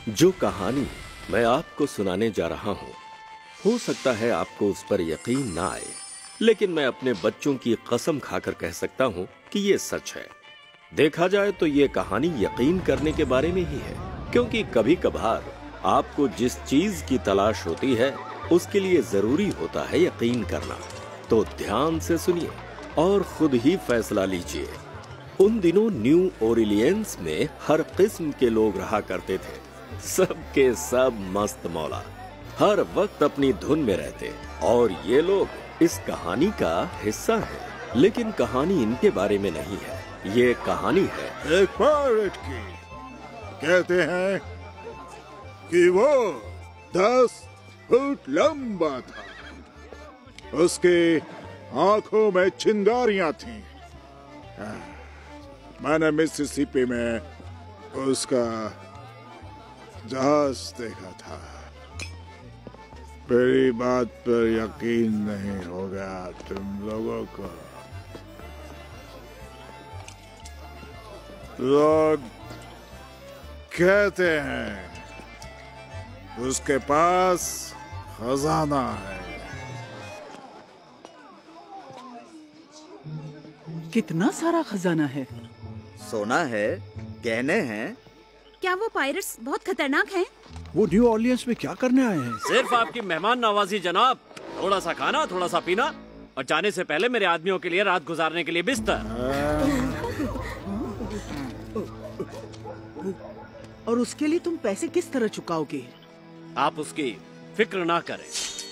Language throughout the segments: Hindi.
जो कहानी मैं आपको सुनाने जा रहा हूँ, हो सकता है आपको उस पर यकीन ना आए, लेकिन मैं अपने बच्चों की कसम खाकर कह सकता हूँ कि ये सच है। देखा जाए तो ये कहानी यकीन करने के बारे में ही है, क्योंकि कभी कभार आपको जिस चीज की तलाश होती है उसके लिए जरूरी होता है यकीन करना। तो ध्यान से सुनिए और खुद ही फैसला लीजिए। उन दिनों न्यू ओरिलियंस में हर किस्म के लोग रहा करते थे, सबके सब मस्त मौला, हर वक्त अपनी धुन में रहते, और ये लोग इस कहानी का हिस्सा हैं। लेकिन कहानी इनके बारे में नहीं है, ये कहानी है एक पायरेट की। कहते हैं कि वो 10 फुट लंबा था, उसके आंखों में चिंगारियां थीं। मैंने मिसिसिपी में उसका जहाज देखा था। मेरी बात पर यकीन नहीं होगा तुम लोगों को। लोग कहते हैं उसके पास खजाना है। कितना सारा खजाना है? सोना है, गहने हैं। क्या वो पायरेट्स बहुत खतरनाक हैं? वो न्यू ऑर्लियंस में क्या करने आए हैं? सिर्फ आपकी मेहमान नवाजी जनाब। थोड़ा सा खाना, थोड़ा सा पीना, और जाने से पहले मेरे आदमियों के लिए रात गुजारने के लिए बिस्तर। और उसके लिए तुम पैसे किस तरह चुकाओगे? आप उसकी फिक्र ना करें,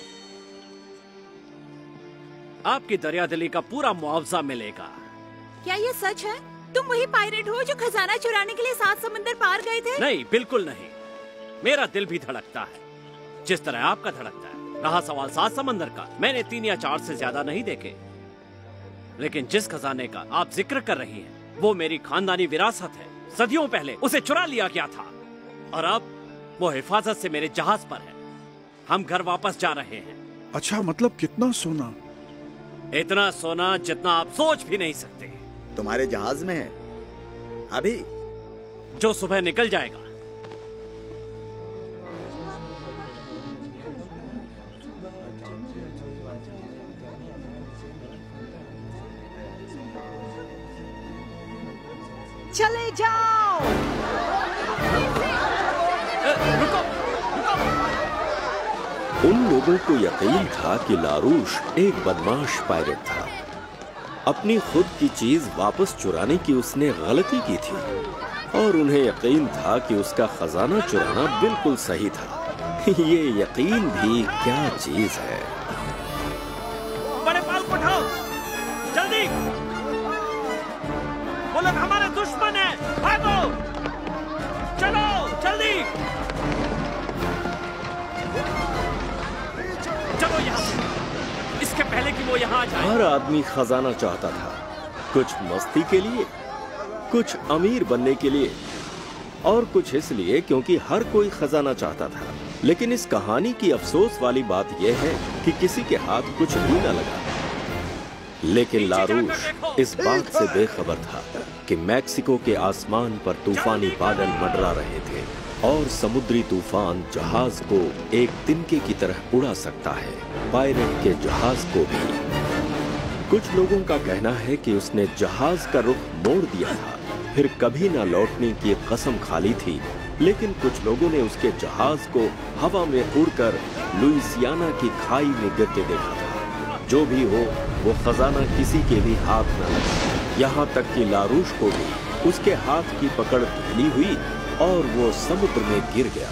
आपकी दरियादिली का पूरा मुआवजा मिलेगा। क्या ये सच है? तुम वही पायरेट हो जो खजाना चुराने के लिए 7 समंदर पार गए थे? नहीं, बिल्कुल नहीं। मेरा दिल भी धड़कता है जिस तरह आपका धड़कता है। रहा सवाल 7 समंदर का, मैंने 3 या 4 से ज्यादा नहीं देखे। लेकिन जिस खजाने का आप जिक्र कर रही हैं, वो मेरी खानदानी विरासत है। सदियों पहले उसे चुरा लिया गया था, और अब वो हिफाजत से मेरे जहाज पर है। हम घर वापस जा रहे हैं। अच्छा, मतलब कितना सोना? इतना सोना जितना आप सोच भी नहीं सकते। तुम्हारे जहाज में है अभी? जो सुबह निकल जाएगा। चले जाओ। रुको। उन लोगों को यकीन था कि लारूश एक बदमाश पायरेट था। अपनी खुद की चीज वापस चुराने की उसने गलती की थी, और उन्हें यकीन था कि उसका खजाना चुराना बिल्कुल सही था। ये यकीन भी क्या चीज है। बड़े पाल को उठाओ, जल्दी। वो लोग हमारे दुश्मन हैं, भागो, चलो जल्दी, चलो यहाँ से, इसके पहले कि वो यहाँ आ जाए। हर आदमी खजाना चाहता था, कुछ मस्ती के लिए, कुछ अमीर बनने के लिए, और कुछ इसलिए क्योंकि हर कोई खजाना चाहता था। लेकिन इस कहानी की अफसोस वाली बात यह है कि किसी के हाथ कुछ भी न लगा। लेकिन लारूश इस बात से बेखबर था कि मैक्सिको के आसमान पर तूफानी बादल मंडरा रहे थे, और समुद्री तूफान जहाज को एक तिनके की तरह उड़ा सकता है, पायरेट के जहाज को भी। कुछ लोगों का कहना है कि उसने जहाज का रुख मोड़ दिया था, फिर कभी न लौटने की कसम खा ली थी। लेकिन कुछ लोगों ने उसके जहाज को हवा में उड़कर लुइसियाना की खाई में गिरते देखा था। जो भी हो, वो खजाना किसी के भी हाथ न लगा, यहाँ तक कि लारूश को भी उसके हाथ की पकड़ ढीली हुई और वो समुद्र में गिर गया।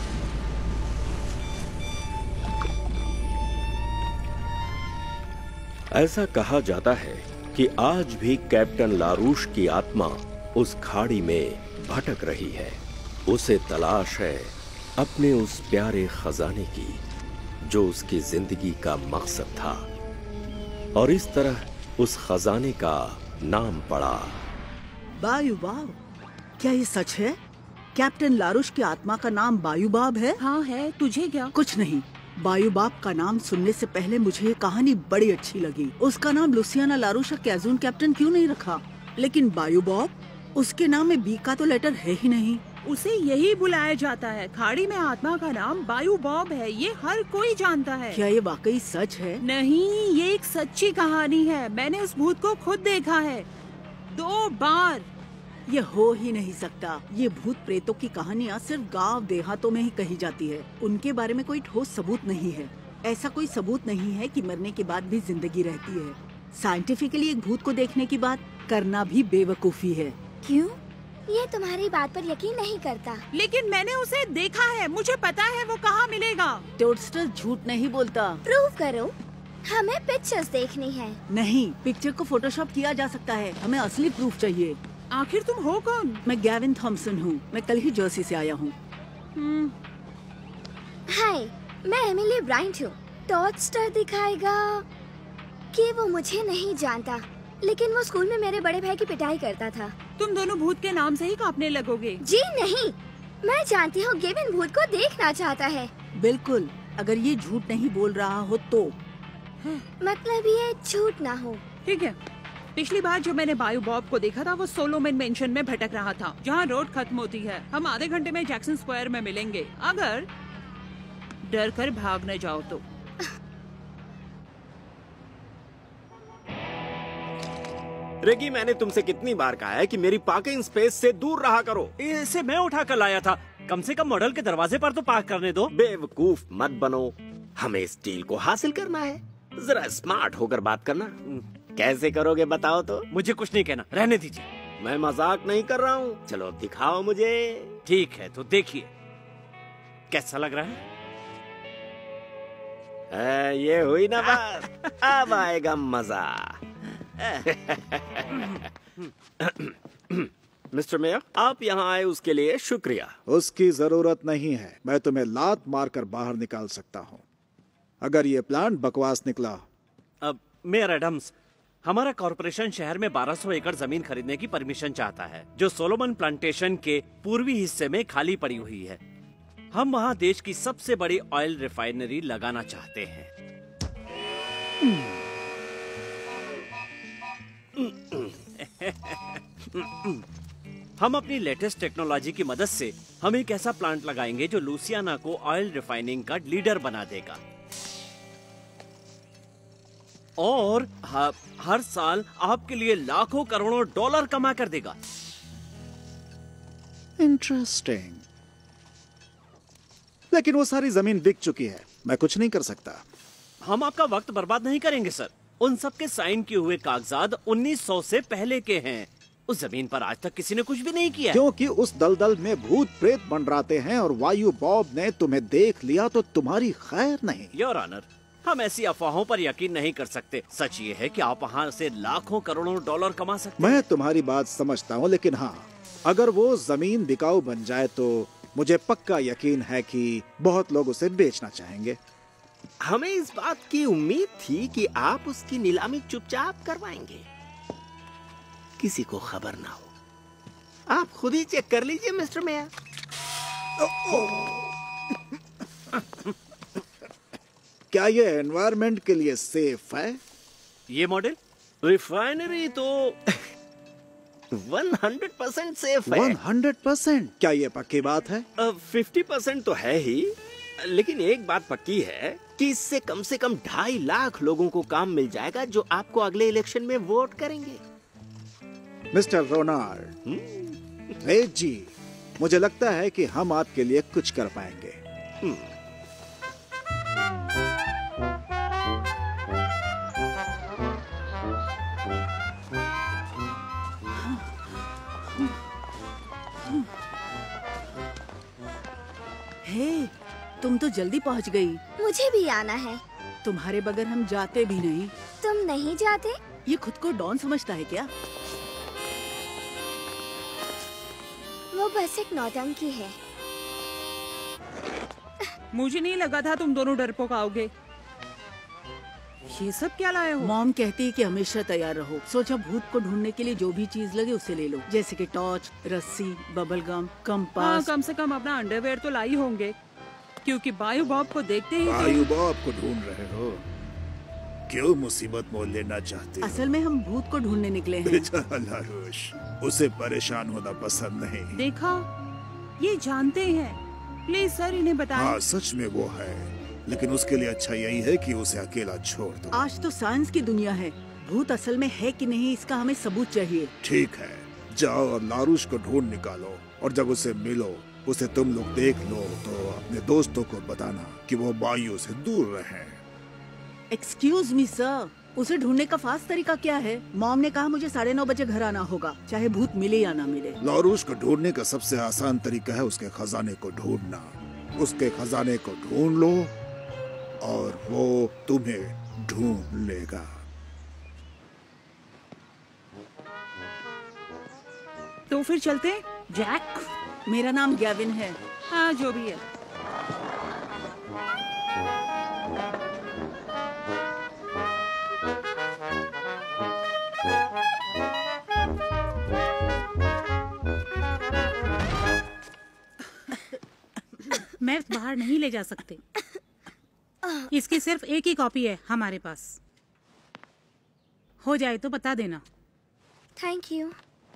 ऐसा कहा जाता है कि आज भी कैप्टन लारूश की आत्मा उस खाड़ी में भटक रही है। उसे तलाश है अपने उस प्यारे खजाने की, जो उसकी जिंदगी का मकसद था, और इस तरह उस खजाने का नाम पड़ा बायूबाब। क्या ये सच है? कैप्टन लारूश की आत्मा का नाम बायूबाब है? हाँ है, तुझे क्या? कुछ नहीं, बायूबाब का नाम सुनने से पहले मुझे ये कहानी बड़ी अच्छी लगी। उसका नाम लुसियाना लारूश कैजून कैप्टन क्यों नहीं रखा? लेकिन बायूबाब, उसके नाम में बी का तो लेटर है ही नहीं। उसे यही बुलाया जाता है। खाड़ी में आत्मा का नाम बायू बॉब है, ये हर कोई जानता है। क्या ये वाकई सच है? नहीं, ये एक सच्ची कहानी है। मैंने उस भूत को खुद देखा है 2 बार। ये हो ही नहीं सकता। ये भूत प्रेतों की कहानियाँ सिर्फ गांव देहातों में ही कही जाती है। उनके बारे में कोई ठोस सबूत नहीं है। ऐसा कोई सबूत नहीं है कि मरने के बाद भी जिंदगी रहती है। साइंटिफिकली एक भूत को देखने की बात करना भी बेवकूफी है। क्यों? ये तुम्हारी बात पर यकीन नहीं करता। लेकिन मैंने उसे देखा है, मुझे पता है वो कहाँ मिलेगा। टोडस्टर झूठ नहीं बोलता। प्रूव करो। हमें पिक्चर्स देखनी है। नहीं, पिक्चर को फोटोशॉप किया जा सकता है। हमें असली प्रूफ चाहिए। आखिर तुम हो कौन? मैं गैविन थॉम्सन हूँ। मैं कल ही जर्सी से आया हूँ। हाय, मैं एमिली ब्राइंट हूँ। टोडस्टर दिखाएगा कि वो मुझे नहीं जानता, लेकिन वो स्कूल में मेरे बड़े भाई की पिटाई करता था। तुम दोनों भूत के नाम से ही कांपने लगोगे। जी नहीं, मैं जानती हूँ गेविन भूत को देखना चाहता है। बिल्कुल, अगर ये झूठ नहीं बोल रहा हो तो। मतलब ये झूठ ना हो। ठीक है। पिछली बार जब मैंने बायू बॉब को देखा था वो सोलोमन मेंशन में भटक रहा था, जहाँ रोड खत्म होती है। हम आधे घंटे में जैक्सन स्क्वायर में मिलेंगे, अगर डर कर भाग न जाओ तो। रेगी, मैंने तुमसे कितनी बार कहा है कि मेरी पार्किंग स्पेस से दूर रहा करो। इसे मैं उठा कर लाया था, कम से कम मॉडल के दरवाजे पर तो पार्क करने दो। बेवकूफ मत बनो, हमें इस डील को हासिल करना है। जरा स्मार्ट होकर बात करना। कैसे करोगे बताओ तो? मुझे कुछ नहीं कहना, रहने दीजिए। मैं मजाक नहीं कर रहा हूँ, चलो दिखाओ मुझे। ठीक है तो देखिए, कैसा लग रहा है? ये हुई ना बात, अब आएगा मजा। मिस्टर मेयर, आप यहाँ आए उसके लिए शुक्रिया। उसकी जरूरत नहीं है, मैं तुम्हें लात मारकर बाहर निकाल सकता हूँ अगर ये प्लान बकवास निकला। अब मेयर एडम्स, हमारा कॉरपोरेशन शहर में 1200 एकड़ जमीन खरीदने की परमिशन चाहता है, जो सोलोमन प्लांटेशन के पूर्वी हिस्से में खाली पड़ी हुई है। हम वहाँ देश की सबसे बड़ी ऑयल रिफाइनरी लगाना चाहते हैं। हम अपनी लेटेस्ट टेक्नोलॉजी की मदद से हम एक ऐसा प्लांट लगाएंगे जो लुसियाना को ऑयल रिफाइनिंग का लीडर बना देगा, और हर साल आपके लिए लाखों करोड़ों डॉलर कमा कर देगा। इंटरेस्टिंग, लेकिन वो सारी जमीन बिक चुकी है, मैं कुछ नहीं कर सकता। हम आपका वक्त बर्बाद नहीं करेंगे सर। उन सब के साइन किए हुए कागजात 1900 से पहले के हैं। उस जमीन पर आज तक किसी ने कुछ भी नहीं किया। क्योंकि उस दलदल में भूत प्रेत मंडराते हैं और वायु बॉब ने तुम्हें देख लिया तो तुम्हारी खैर नहीं। योर ऑनर, हम ऐसी अफवाहों पर यकीन नहीं कर सकते। सच ये है कि आप वहाँ से लाखों करोड़ों डॉलर कमा सकते हैं। मैं तुम्हारी बात समझता हूँ, लेकिन हाँ, अगर वो जमीन बिकाऊ बन जाए तो मुझे पक्का यकीन है कि बहुत लोग उसे बेचना चाहेंगे। हमें इस बात की उम्मीद थी कि आप उसकी नीलामी चुपचाप करवाएंगे, किसी को खबर ना हो। आप खुद ही चेक कर लीजिए मिस्टर मेयर। क्या ये एनवायरनमेंट के लिए सेफ है? ये मॉडल रिफाइनरी तो 100% सेफ है। 100%? क्या ये पक्की बात है? 50% तो है ही, लेकिन एक बात पक्की है कि इससे कम से कम 2.5 लाख लोगों को काम मिल जाएगा जो आपको अगले इलेक्शन में वोट करेंगे। मिस्टर रोनाल्ड, रेड जी, मुझे लगता है कि हम आपके लिए कुछ कर पाएंगे। हे, तुम तो जल्दी पहुंच गई। मुझे भी आना है। तुम्हारे बगैर हम जाते भी नहीं। तुम नहीं जाते? ये खुद को डॉन समझता है क्या? वो बस एक नौटंकी है। मुझे नहीं लगा था तुम दोनों डरपोक आओगे। ये सब क्या लाए हो? मॉम कहती है कि हमेशा तैयार रहो। सोचा भूत को ढूंढने के लिए जो भी चीज लगे उसे ले लो, जैसे कि टॉर्च, रस्सी, बबल गम, कंपास। कम से कम अपना अंडरवेयर तो लाई होंगे, क्योंकि बायू बॉब को देखते ही बायू बॉब को ढूंढ रहे हो? क्यों मुसीबत मोल लेना चाहते हो? असल में हम भूत को ढूंढने निकले हैं। बेचारा लारूश, उसे परेशान होना पसंद नहीं। देखा, ये जानते हैं। प्लीज सर इन्हें बताएं। हाँ सच में वो है, लेकिन उसके लिए अच्छा यही है कि उसे अकेला छोड़ दो। आज तो साइंस की दुनिया है, भूत असल में है कि नहीं इसका हमें सबूत चाहिए। ठीक है, जाओ और लारूश को ढूंढ निकालो, और जब उसे मिलो, उसे तुम लोग देख लो तो अपने दोस्तों को बताना कि वो बाइयों से दूर रहें। एक्सक्यूज मी सर, उसे ढूंढने का फास्ट तरीका क्या है? मॉम ने कहा मुझे 9:30 बजे घर आना होगा, चाहे भूत मिले या ना मिले। लारूश को ढूंढने का सबसे आसान तरीका है उसके खजाने को ढूंढना। उसके खजाने को ढूंढ लो और वो तुम्हें ढूंढ लेगा। तो फिर चलते हैं, जैक। मेरा नाम गैविन है। हाँ जो भी है। मैप बाहर नहीं ले जा सकते। इसकी सिर्फ एक ही कॉपी है हमारे पास। हो जाए तो बता देना। Thank you.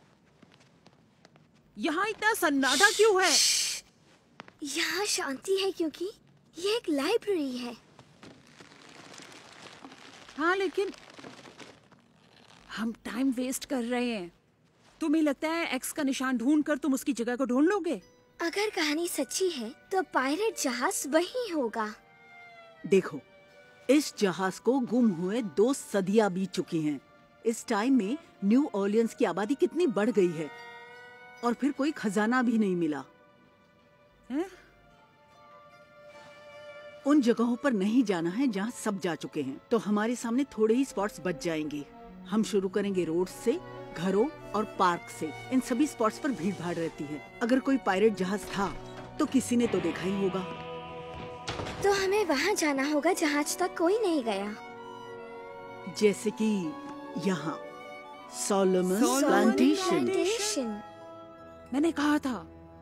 यहाँ इतना सन्नाटा क्यों है? यहाँ शांति है क्योंकि ये एक लाइब्रेरी है। हाँ लेकिन हम टाइम वेस्ट कर रहे हैं। तुम्हें लगता है एक्स का निशान ढूंढकर तुम उसकी जगह को ढूंढ लोगे? अगर कहानी सच्ची है तो पायरेट जहाज वही होगा। देखो, इस जहाज को गुम हुए 2 सदियां बीत चुकी हैं। इस टाइम में न्यू ऑर्लियंस की आबादी कितनी बढ़ गई है और फिर कोई खजाना भी नहीं मिला। उन जगहों पर नहीं जाना है जहां सब जा चुके हैं। तो हमारे सामने थोड़े ही स्पॉट्स बच जाएंगे। हम शुरू करेंगे रोड से, घरों और पार्क से। इन सभी स्पॉट्स पर भीड़ भाड़ रहती है। अगर कोई पायरेट जहाज था तो किसी ने तो देखा ही होगा। तो हमें वहाँ जाना होगा जहाँ आज तक कोई नहीं गया। जैसे कि यहाँ सोलोमन प्लांटेशन। मैंने कहा था।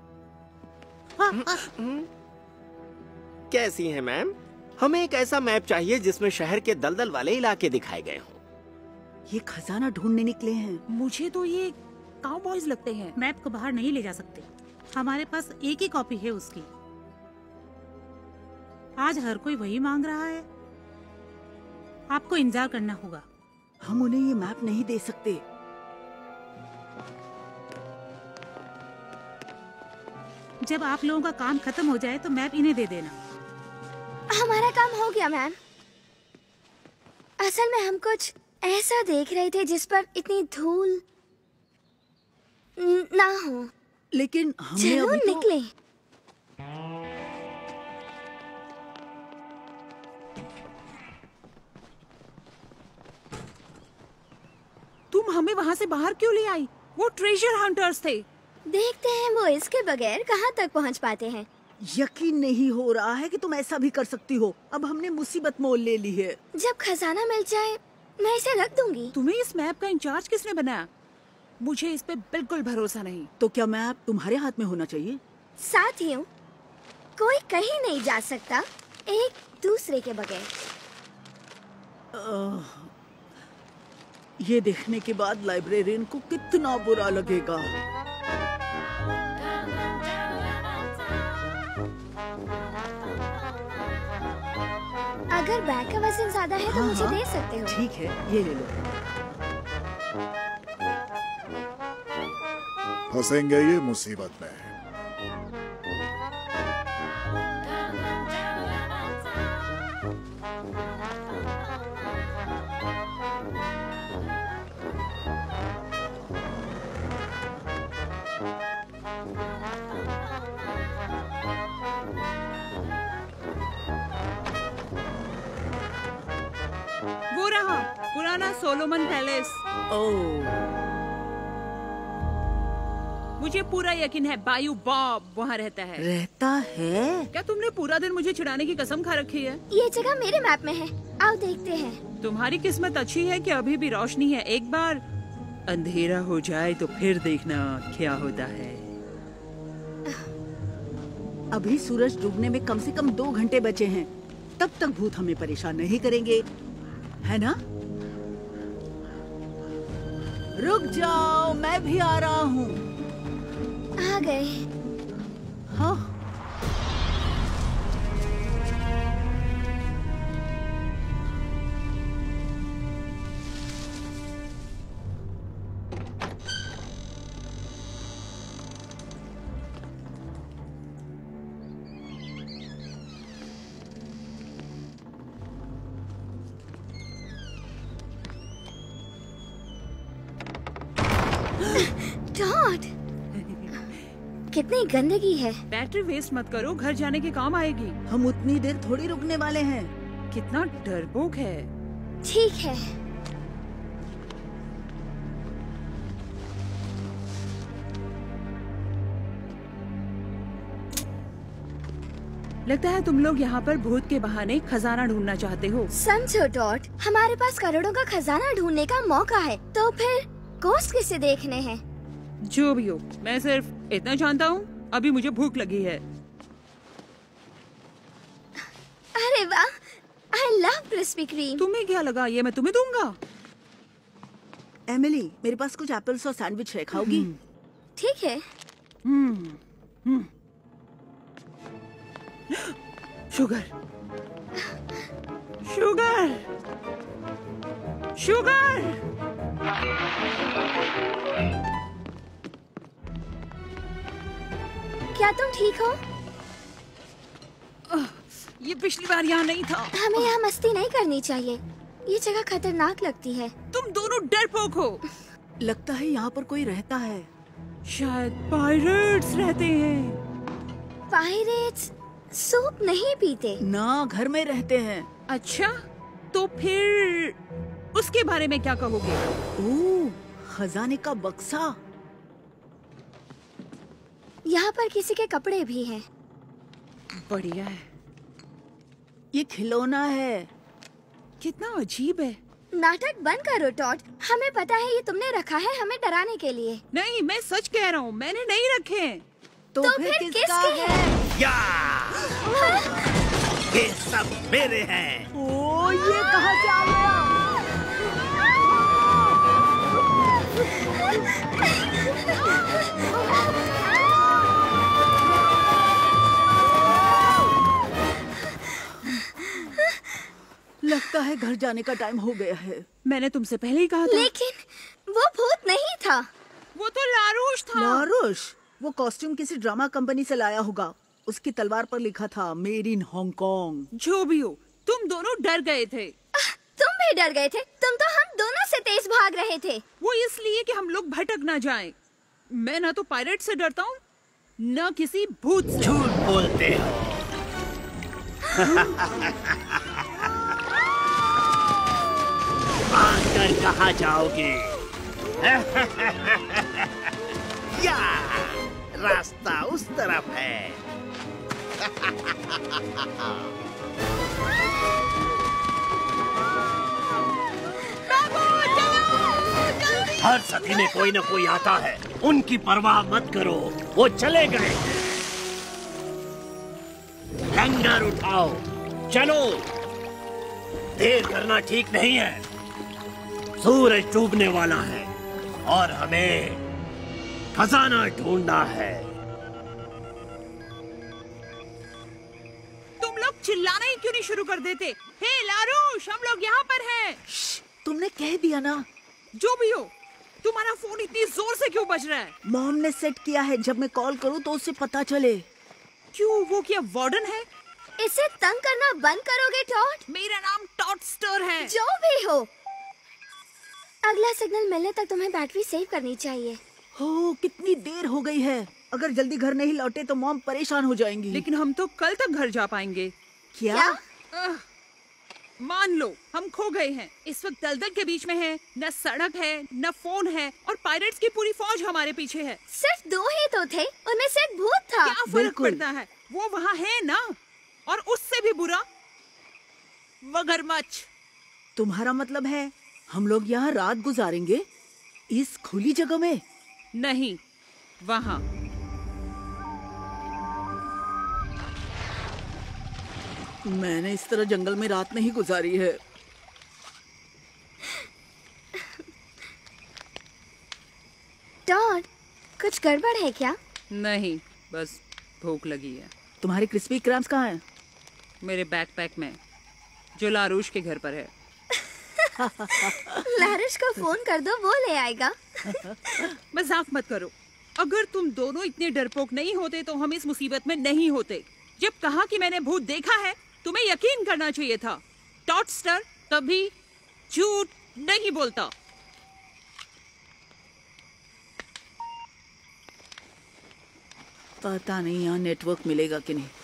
कैसी हैं मैम? हमें एक ऐसा मैप चाहिए जिसमें शहर के दलदल वाले इलाके दिखाए गए हों। ये खजाना ढूंढने निकले हैं। मुझे तो ये काउबॉयज लगते हैं। मैप को बाहर नहीं ले जा सकते। हमारे पास एक ही कॉपी है उसकी। आज हर कोई वही मांग रहा है। आपको इंतजार करना होगा। हम उन्हें ये मैप नहीं दे सकते। जब आप लोगों का काम खत्म हो जाए तो मैप इन्हें दे देना। हमारा काम हो गया मैम। असल में हम कुछ ऐसा देख रहे थे जिस पर इतनी धूल ना हो। लेकिन हमने चलो अभी तो... निकले। तुम हमें वहाँ से बाहर क्यों ले आई? वो ट्रेजर हंटर्स थे। देखते हैं वो इसके बगैर कहाँ तक पहुँच पाते हैं। यकीन नहीं हो रहा है कि तुम ऐसा भी कर सकती हो। अब हमने मुसीबत मोल ले ली है। जब खजाना मिल जाए मैं इसे रख दूंगी। तुम्हें इस मैप का इंचार्ज किसने बनाया? मुझे इस पे बिल्कुल भरोसा नहीं। तो क्या मैप तुम्हारे हाथ में होना चाहिए? साथियों, कोई कहीं नहीं जा सकता एक दूसरे के बगैर। ये देखने के बाद लाइब्रेरियन को कितना बुरा लगेगा। अगर बैग का वजन ज्यादा है तो हाँ, मुझे दे सकते हो। ठीक है, ये ले लो। फंसेंगे ये मुसीबत में। वो रहा पुराना सोलोमन पैलेस। मुझे पूरा यकीन है बायू बॉब वहाँ रहता है। रहता है? क्या तुमने पूरा दिन मुझे छुड़ाने की कसम खा रखी है? ये जगह मेरे मैप में है, आओ देखते हैं। तुम्हारी किस्मत अच्छी है कि अभी भी रोशनी है। एक बार अंधेरा हो जाए तो फिर देखना क्या होता है। अभी सूरज डूबने में कम से कम 2 घंटे बचे हैं। तब तक भूत हमें परेशान नहीं करेंगे, है ना? रुक जाओ, मैं भी आ रहा हूँ। आ गए। हाँ। टॉड, कितनी गंदगी है। बैटरी वेस्ट मत करो, घर जाने के काम आएगी। हम उतनी देर थोड़ी रुकने वाले हैं। कितना डरपोक है। ठीक है। लगता है तुम लोग यहाँ पर भूत के बहाने खजाना ढूंढना चाहते हो। समझो डॉट, हमारे पास करोड़ों का खजाना ढूंढने का मौका है, तो फिर गोश्त किसे देखने हैं? जो भी हो, मैं सिर्फ इतना जानता हूँ, अभी मुझे भूख लगी है। अरे वाह, आई लव क्रिस्पी क्रीम। तुम्हें क्या लगा ये मैं तुम्हें दूंगा? एमिली, मेरे पास कुछ एप्पल्स और सैंडविच है, खाओगी? ठीक है। Sugar, sugar, sugar. क्या तुम ठीक हो? ये पिछली बार यहाँ नहीं था। हमें यहाँ मस्ती नहीं करनी चाहिए, ये जगह खतरनाक लगती है। तुम दोनों डरपोक हो। लगता है यहाँ पर कोई रहता है। शायद पायरेट्स रहते हैं। पायरेट्स सूप नहीं पीते ना, घर में रहते हैं। अच्छा, तो फिर उसके बारे में क्या कहोगे? ओह, खजाने का बक्सा। यहाँ पर किसी के कपड़े भी हैं। बढ़िया है। ये खिलौना है। कितना अजीब है। नाटक बंद करो टॉड, हमें पता है ये तुमने रखा है हमें डराने के लिए। नहीं, मैं सच कह रहा हूँ, मैंने नहीं रखे। तो फिर किसका है? या! ये सब मेरे हैं। ओ, ये कहाँ से आ गया? लगता है घर जाने का टाइम हो गया है। मैंने तुमसे पहले ही कहा था। लेकिन वो भूत नहीं था। वो तो लारूश था। लारूश? वो कॉस्ट्यूम किसी ड्रामा कंपनी से लाया होगा। उसकी तलवार पर लिखा था मेड इन हांगकांग। जो भी हो, तुम दोनों डर गए थे। तुम भी डर गए थे। तुम तो हम दोनों से तेज भाग रहे थे। वो इसलिए कि हम लोग भटक ना जाएं। मैं ना तो पायरेट से डरता हूँ, न किसी भूत से। झूठ बोलते हो। भागकर कहाँ जाओगे? या, रास्ता उस तरफ है। हर सदी में कोई न कोई आता है, उनकी परवाह मत करो, वो चले गए। लंगर उठाओ, चलो, देर करना ठीक नहीं है। सूरज डूबने वाला है और हमें खजाना ढूंढना है। तुम लोग चिल्लाना ही क्यों नहीं शुरू कर देते? हे लारूश, हम लोग यहाँ पर हैं। तुमने कह दिया ना। जो भी हो, तुम्हारा फोन इतनी जोर से क्यों बज रहा है? मॉम ने सेट किया है, जब मैं कॉल करूँ तो उससे पता चले। क्यों, वो क्या वार्डन है? इसे तंग करना बंद करोगे टॉड? मेरा नाम टॉडस्टर है। जो भी हो, अगला सिग्नल मिलने तक तुम्हें बैटरी सेव करनी चाहिए। हो, कितनी देर हो गई है। अगर जल्दी घर नहीं लौटे तो मॉम परेशान हो जाएंगी। लेकिन हम तो कल तक घर जा पाएंगे। क्या? मान लो हम खो गए हैं। इस वक्त दलदल के बीच में हैं। न सड़क है, न फोन है, और पायरेट्स की पूरी फौज हमारे पीछे है। सिर्फ 2 ही तो थे, उनमें से एक भूत था। क्या फर्क पड़ता है? वो वहाँ है ना। और उससे भी बुरा मगरमच्छ। तुम्हारा मतलब है हम लोग यहाँ रात गुजारेंगे इस खुली जगह में? नहीं, वहाँ। मैंने इस तरह जंगल में रात नहीं गुजारी है। डॉन, कुछ गड़बड़ है क्या? नहीं, बस भूख लगी है। तुम्हारे क्रिस्पी क्रैम्स कहाँ हैं? मेरे बैकपैक में, जो लारूश के घर पर है। लारूश को फोन कर दो, वो ले आएगा। मजाक मत करो। अगर तुम दोनों इतने डरपोक नहीं होते तो हम इस मुसीबत में नहीं होते। जब कहा कि मैंने भूत देखा है, तुम्हें यकीन करना चाहिए था। टॉडस्टर कभी झूठ नहीं बोलता। पता नहीं यहाँ नेटवर्क मिलेगा कि नहीं।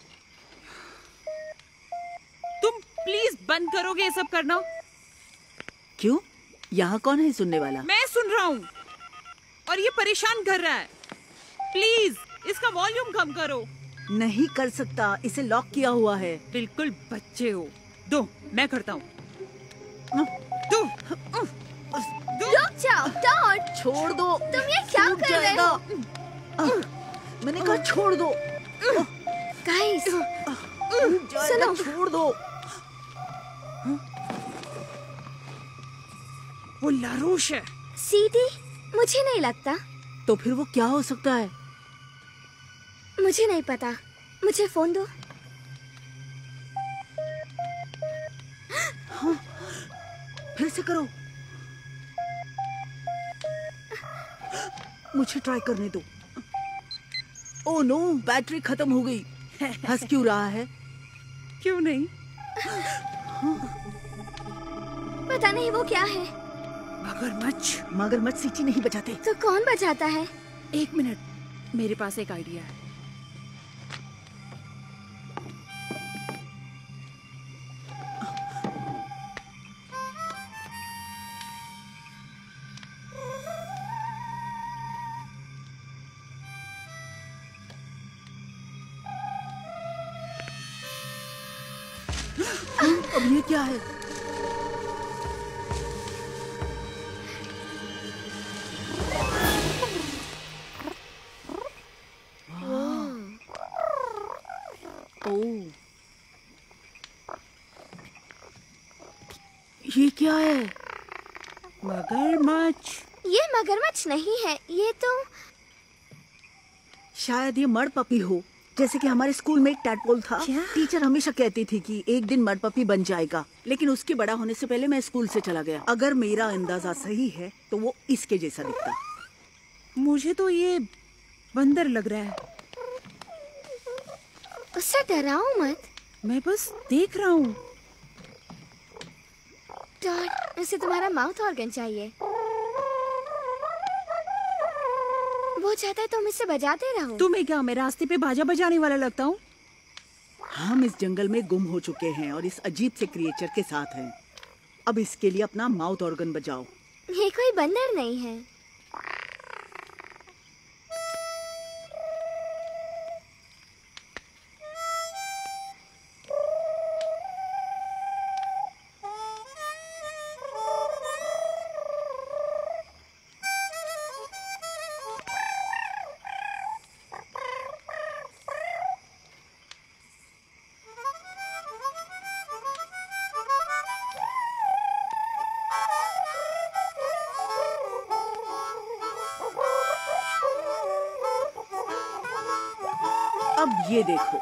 तुम प्लीज बंद करोगे ये सब करना? क्यों? यहाँ कौन है सुनने वाला? मैं सुन रहा हूँ और ये परेशान कर रहा है। प्लीज इसका वॉल्यूम कम करो। नहीं कर सकता, इसे लॉक किया हुआ है। बिल्कुल बच्चे हो। दो, मैं करता हूँ। दो। रुक जाओ टॉड। छोड़ दो। तुम ये क्या कर रहे हो? मैंने कहा छोड़ दो। गाइस सुनो, छोड़ दो। वो लारूश है। सीधी मुझे नहीं लगता। तो फिर वो क्या हो सकता है? मुझे नहीं पता, मुझे फोन दो। हाँ, फिर से करो। मुझे ट्राई करने दो। ओह नो, बैटरी खत्म हो गई। हंस क्यों रहा है? क्यों नहीं? पता नहीं वो क्या है। मगरमच्छ। मगरमच्छ सीटी नहीं बजाते। तो कौन बजाता है? 1 मिनट, मेरे पास एक आइडिया है। अब ये क्या है? ये क्या है? मगरमच्छ। ये मगरमच्छ नहीं है, ये तो शायद ये मर्ड पपी हो, जैसे कि हमारे स्कूल में एक टैडपोल था। टीचर हमेशा कहती थी कि एक दिन मर्ड पपी बन जाएगा, लेकिन उसके बड़ा होने से पहले मैं स्कूल से चला गया। अगर मेरा अंदाजा सही है तो वो इसके जैसा दिखता। मुझे तो ये बंदर लग रहा है। उससे डराओ मत। मैं बस देख रहा हूँ। टॉड, उसे तुम्हारा माउथ ऑर्गन चाहिए। वो चाहता है तुम इसे बजाते रहो। तुम्हें क्या मैं रास्ते पे बाजा बजाने वाला लगता हूँ? हम इस जंगल में गुम हो चुके हैं और इस अजीब से क्रिएचर के साथ हैं। अब इसके लिए अपना माउथ ऑर्गन बजाओ। ये कोई बंदर नहीं है। अब ये देखो।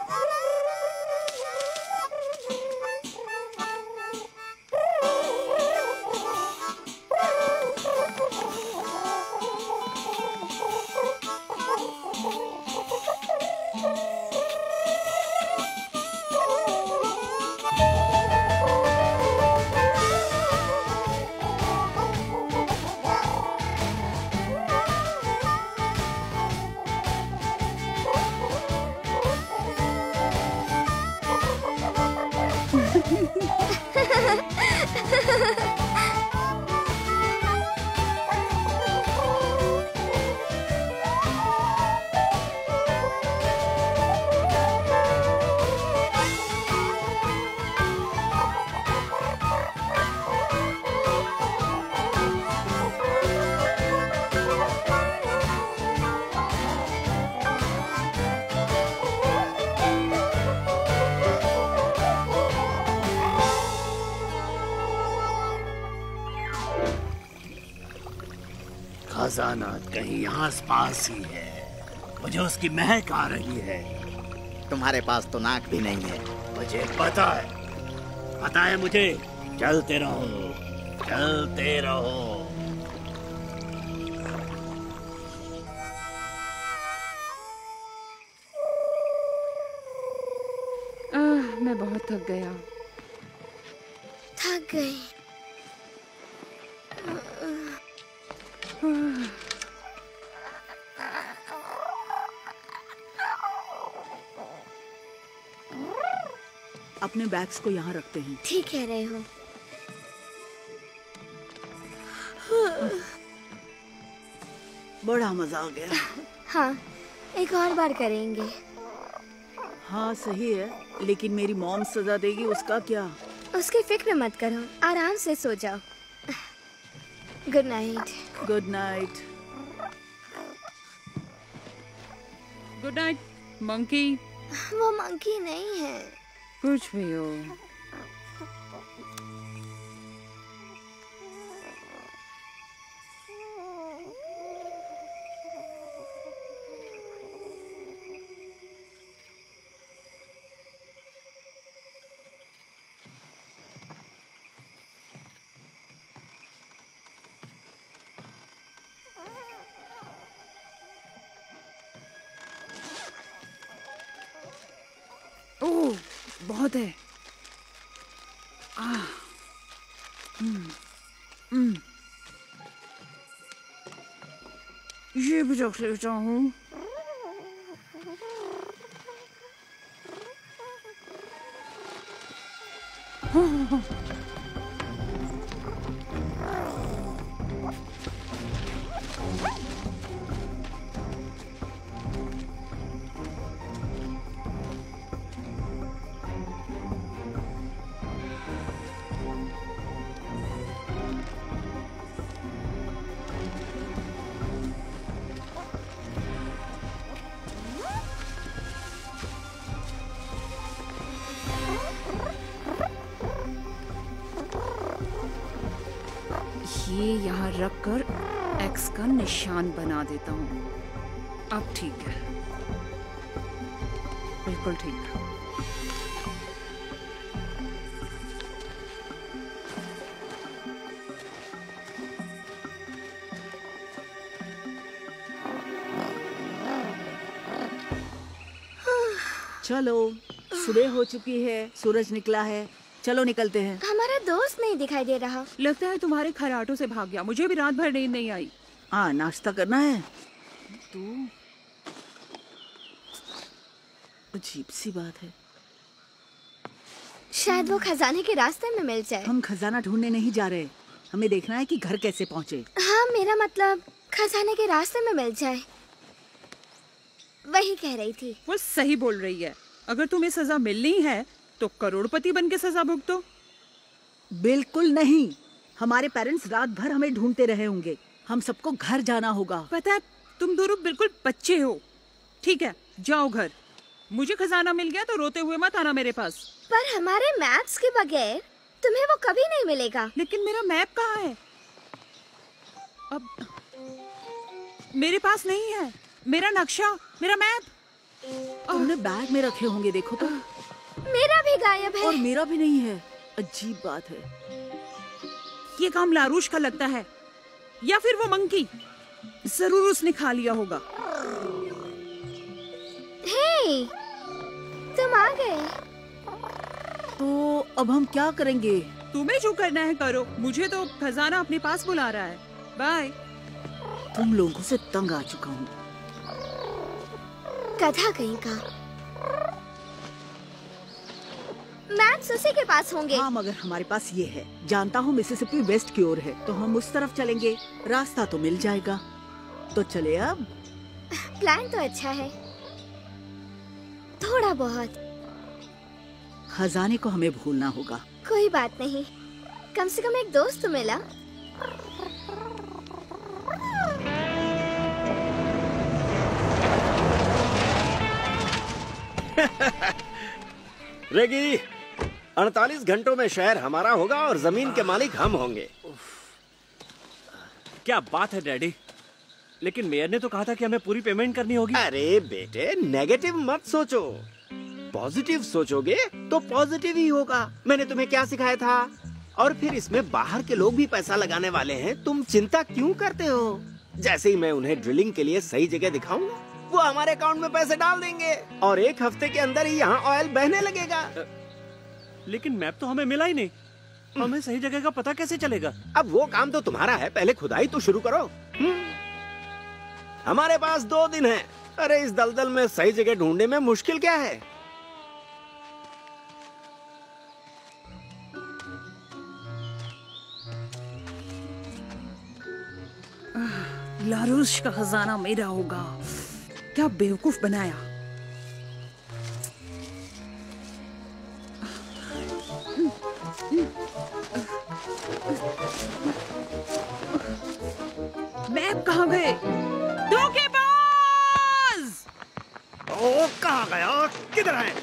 खजाना कहीं आस पास ही है। मुझे उसकी महक आ रही है। तुम्हारे पास तो नाक भी नहीं है। मुझे पता है मुझे। चलते रहो, चलते रहो। मैं बहुत थक गया। थक गई। अपने बैग्स को यहाँ रखते हैं। ठीक कह रहे हो। बड़ा मजा आ गया। हाँ, एक और बार करेंगे। हाँ सही है, लेकिन मेरी मॉम सजा देगी, उसका क्या? उसकी फिक्र मत करो, आराम से सो जाओ। Good night. Good night. Good night monkey. वो मंकी नहीं है। कुछ भी हो। ओह, बहुत है। ये भी रख लेता हूँ। ये यहाँ रख कर एक्स का निशान बना देता हूँ। अब ठीक है, बिल्कुल ठीक। चलो, सुबह हो चुकी है, सूरज निकला है, चलो निकलते हैं। हमारा दोस्त नहीं दिखाई दे रहा। लगता है तुम्हारे खराटों से भाग गया। मुझे भी रात भर नींद नहीं आई। हाँ, नाश्ता करना है। तू अजीब सी बात है। शायद वो खजाने के रास्ते में मिल जाए। हम खजाना ढूंढने नहीं जा रहे, हमें देखना है कि घर कैसे पहुँचे। हाँ, मेरा मतलब खजाने के रास्ते में मिल जाए, वही कह रही थी। वो सही बोल रही है। अगर तुम्हें सजा मिलनी है तो करोड़पति बन के सजा भुगतो। बिल्कुल नहीं, हमारे पेरेंट्स रात भर हमें ढूंढते रहे होंगे। हम सबको घर जाना होगा। पता है, तुम दोनों बिल्कुल बच्चे हो। ठीक है, जाओ घर। मुझे खजाना मिल गया तो रोते हुए मत आना मेरे पास। पर हमारे मैप्स के बगैर तुम्हें वो कभी नहीं मिलेगा। लेकिन मेरा मैप कहाँ है? अब मेरे पास नहीं है मेरा नक्शा, मेरा मैप। तुमने बैग में रखे होंगे, देखो तो। मेरा भी गायब है। और मेरा भी नहीं है। अजीब बात है। ये काम लारूश का लगता है, या फिर वो मंकी। जरूर उसने खा लिया होगा। हे, तुम आ गए। तो अब हम क्या करेंगे? तुम्हें जो करना है करो। मुझे तो खजाना अपने पास बुला रहा है। बाय। तुम लोगों से तंग आ चुका हूँ। गधा कहीं का। मैप्स उसी के पास होंगे। हाँ, मगर हमारे पास ये है। जानता हूँ मिसिसिपी वेस्ट की ओर है, तो हम उस तरफ चलेंगे, रास्ता तो मिल जाएगा। तो चले अब। प्लान तो अच्छा है, थोड़ा बहुत। खजाने को हमें भूलना होगा। कोई बात नहीं, कम से कम एक दोस्त तो मिला। रेगी, 48 घंटों में शहर हमारा होगा और जमीन के मालिक हम होंगे। क्या बात है डैडी, लेकिन मेयर ने तो कहा था कि हमें पूरी पेमेंट करनी होगी। अरे बेटे, नेगेटिव मत सोचो, पॉजिटिव सोचोगे तो पॉजिटिव ही होगा। मैंने तुम्हें क्या सिखाया था? और फिर इसमें बाहर के लोग भी पैसा लगाने वाले हैं, तुम चिंता क्यों करते हो? जैसे ही मैं उन्हें ड्रिलिंग के लिए सही जगह दिखाऊंगा, वो हमारे अकाउंट में पैसे डाल देंगे और 1 हफ्ते के अंदर ही यहाँ ऑयल बहने लगेगा। लेकिन मैप तो हमें मिला ही नहीं, हमें सही जगह का पता कैसे चलेगा? अब वो काम तो तुम्हारा है, पहले खुदाई तो शुरू करो। हमारे पास 2 दिन है। अरे इस दलदल में सही जगह ढूंढने में मुश्किल क्या है? लारूश का खजाना मेरा होगा। क्या बेवकूफ बनाया। मैप कहाँ गए? धोखेबाज! ओ, कहाँ गया? किधर है?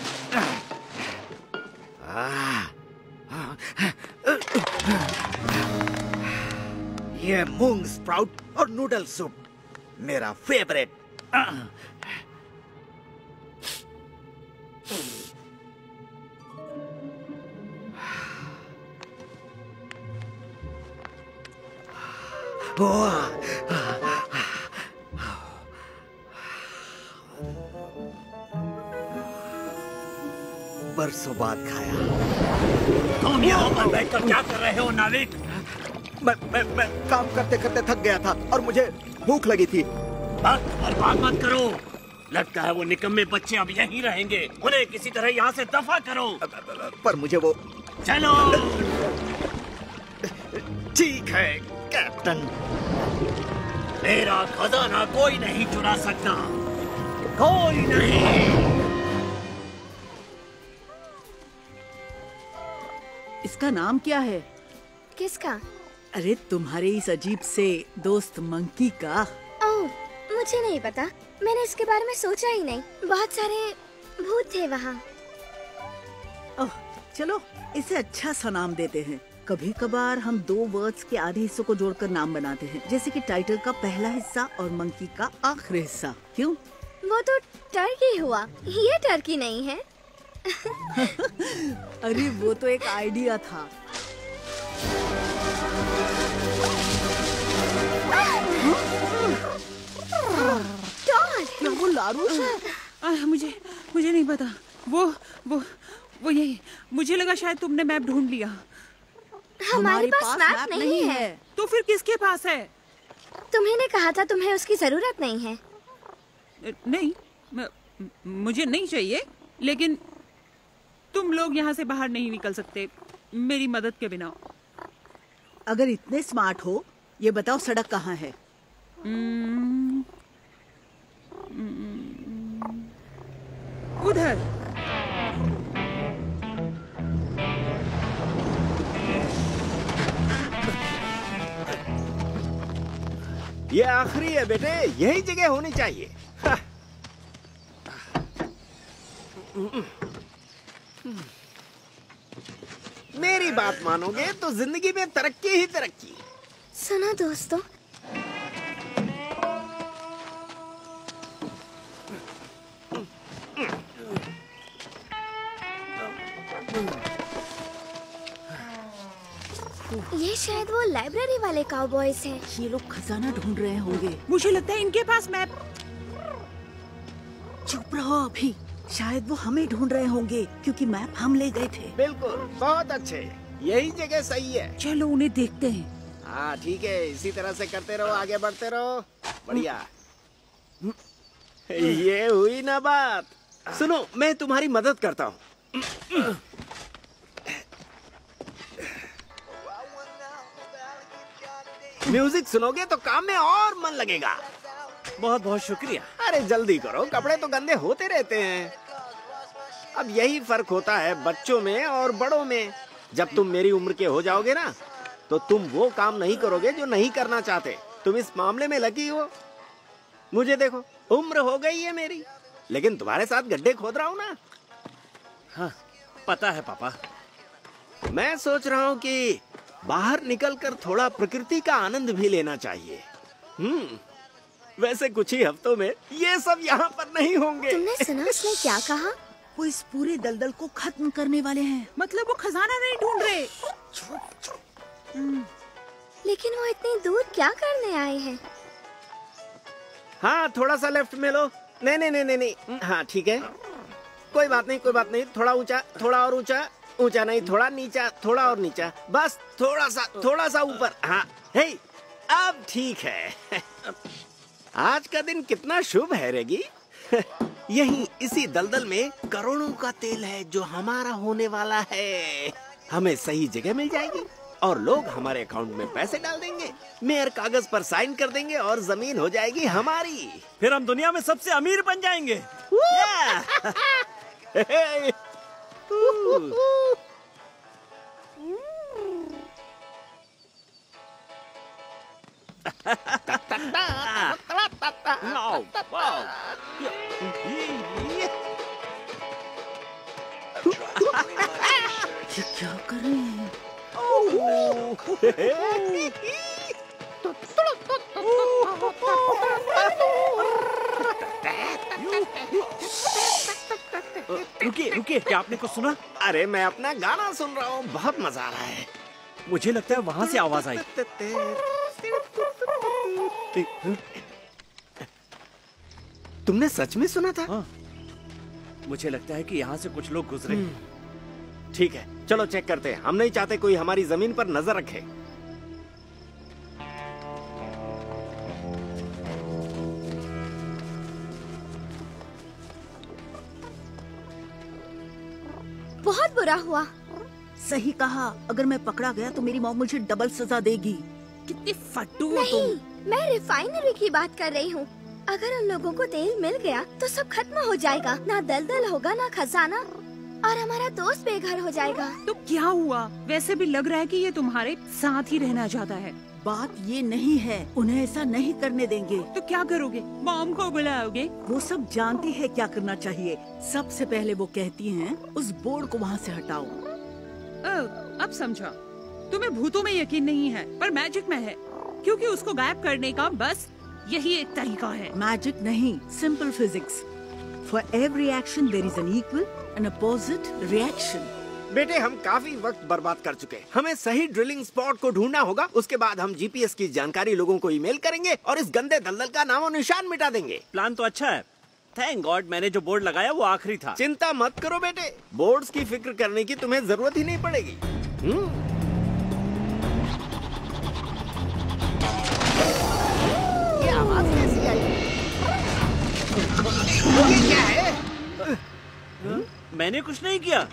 ये मूंग स्प्राउट और नूडल सूप मेरा फेवरेट। बरसों बाद खाया। तुम यहाँ पर बैठकर क्या कर रहे हो नाविक? मैं काम करते करते थक गया था और मुझे भूख लगी थी। बर्बाद मत करो। लगता है वो निकम्मे बच्चे अब यहीं रहेंगे। उन्हें किसी तरह यहाँ से दफा करो। पर मुझे वो... चलो। ठीक है कैप्टन। मेरा खजाना कोई नहीं चुरा सकता, कोई नहीं। इसका नाम क्या है? किसका? अरे तुम्हारे इस अजीब से दोस्त मंकी का। ओह, मुझे नहीं पता, मैंने इसके बारे में सोचा ही नहीं। बहुत सारे भूत थे वहाँ। ओह, चलो इसे अच्छा सा नाम देते हैं। कभी कभार हम 2 वर्ड्स के आधे हिस्सों को जोड़कर नाम बनाते हैं, जैसे कि टाइटल का पहला हिस्सा और मंकी का आखिरी हिस्सा। क्यों? वो तो टर्की हुआ, ये टर्की नहीं है। अरे वो तो एक आइडिया था। क्या वो लारूश है? मुझे नहीं पता। वो यही। मुझे लगा शायद तुमने मैप ढूंढ लिया। हमारे पास मैप नहीं है। तो फिर किसके पास है? तुम्ही ने कहा था तुम्हें उसकी जरूरत नहीं है। नहीं, मुझे नहीं चाहिए, लेकिन तुम लोग यहाँ से बाहर नहीं निकल सकते मेरी मदद के बिना। अगर इतने स्मार्ट हो, ये बताओ सड़क कहाँ है? उधर। ये आखिरी है बेटे, यही जगह होनी चाहिए। मेरी बात मानोगे तो जिंदगी में तरक्की ही तरक्की। सुनो दोस्तों, ये शायद वो लाइब्रेरी वाले काउबॉयज हैं। ये लोग खजाना ढूंढ रहे होंगे। मुझे लगता है इनके पास मैप। चुप रहो अभी, शायद वो हमें ढूंढ रहे होंगे क्योंकि मैप हम ले गए थे। बिल्कुल, बहुत अच्छे, यही जगह सही है। चलो उन्हें देखते हैं। हाँ ठीक है, इसी तरह से करते रहो, आगे बढ़ते रहो। बढ़िया। ये हुई ना बात। सुनो, मैं तुम्हारी मदद करता हूँ। म्यूजिक सुनोगे तो काम में और मन लगेगा। बहुत बहुत शुक्रिया। अरे जल्दी करो, कपड़े तो गंदे होते रहते हैं। अब यही फर्क होता है बच्चों में और बड़ों में। जब तुम मेरी उम्र के हो जाओगे ना, तो तुम वो काम नहीं करोगे जो नहीं करना चाहते। तुम इस मामले में लकी हो। मुझे देखो, उम्र हो गई है मेरी, लेकिन तुम्हारे साथ गड्ढे खोद रहा हूँ ना। हाँ, पता है पापा। मैं सोच रहा हूँ कि बाहर निकलकर थोड़ा प्रकृति का आनंद भी लेना चाहिए। वैसे कुछ ही हफ्तों में ये सब यहाँ पर नहीं होंगे। तुमने सुना उसने क्या कहा? वो इस पूरे दलदल को खत्म करने वाले हैं। मतलब वो खजाना नहीं ढूंढ रहे। लेकिन वो इतनी दूर क्या करने आए हैं? हाँ, थोड़ा सा लेफ्ट में लो। नहीं नहीं नहीं नहीं नहीं, हाँ ठीक है, कोई बात नहीं कोई बात नहीं। थोड़ा ऊंचा, थोड़ा और ऊंचा, ऊंचा नहीं, थोड़ा नीचा, थोड़ा और नीचा, बस थोड़ा सा ऊपर। हाँ, हे, अब ठीक है। आज का दिन कितना शुभ है रेगी। यहीं इसी दलदल में करोड़ों का तेल है जो हमारा होने वाला है। हमें सही जगह मिल जाएगी और लोग हमारे अकाउंट में पैसे डाल देंगे, मेयर कागज पर साइन कर देंगे और जमीन हो जाएगी हमारी। फिर हम दुनिया में सबसे अमीर बन जाएंगे। ये क्या कर रहे हैं? रुकिए रुकिए, क्या आपने कुछ सुना? अरे मैं अपना गाना सुन रहा हूँ, बहुत मजा आ रहा है। मुझे लगता है वहाँ से आवाज आई। तुमने सच में सुना था? हाँ, मुझे लगता है कि यहाँ से कुछ लोग गुजरे। ठीक है, चलो चेक करते हैं। हम नहीं चाहते कोई हमारी जमीन पर नजर रखे। बहुत बुरा हुआ। सही कहा, अगर मैं पकड़ा गया तो मेरी मॉम मुझे डबल सजा देगी। कितनी फट्टू हो नहीं, तुम। मैं रिफाइनरी की बात कर रही हूँ। अगर उन लोगों को तेल मिल गया तो सब खत्म हो जाएगा, ना दलदल होगा ना खजाना, और हमारा दोस्त बेघर हो जाएगा। तो क्या हुआ? वैसे भी लग रहा है कि ये तुम्हारे साथ ही रहना चाहता है। बात ये नहीं है, उन्हें ऐसा नहीं करने देंगे। तो क्या करोगे? मॉम को बुलाओगे? वो सब जानती है क्या करना चाहिए। सबसे पहले वो कहती हैं उस बोर्ड को वहाँ से हटाओ। अब समझा। तुम्हें भूतों में यकीन नहीं है, पर मैजिक में है, क्योंकि उसको गायब करने का बस यही एक तरीका है। मैजिक नहीं, simple physics. For every action there is an equal and opposite reaction. बेटे, हम काफी वक्त बर्बाद कर चुके हैं। हमें सही ड्रिलिंग स्पॉट को ढूंढना होगा। उसके बाद हम जीपीएस की जानकारी लोगों को ईमेल करेंगे और इस गंदे दलदल का नामो निशान मिटा देंगे। प्लान तो अच्छा है। थैंक गॉड मैंने जो बोर्ड लगाया वो आखिरी था। चिंता मत करो बेटे, बोर्ड्स की फिक्र करने की तुम्हें जरूरत ही नहीं पड़ेगी। ये आवाज कैसी आई? ये क्या है? मैंने कुछ नहीं किया।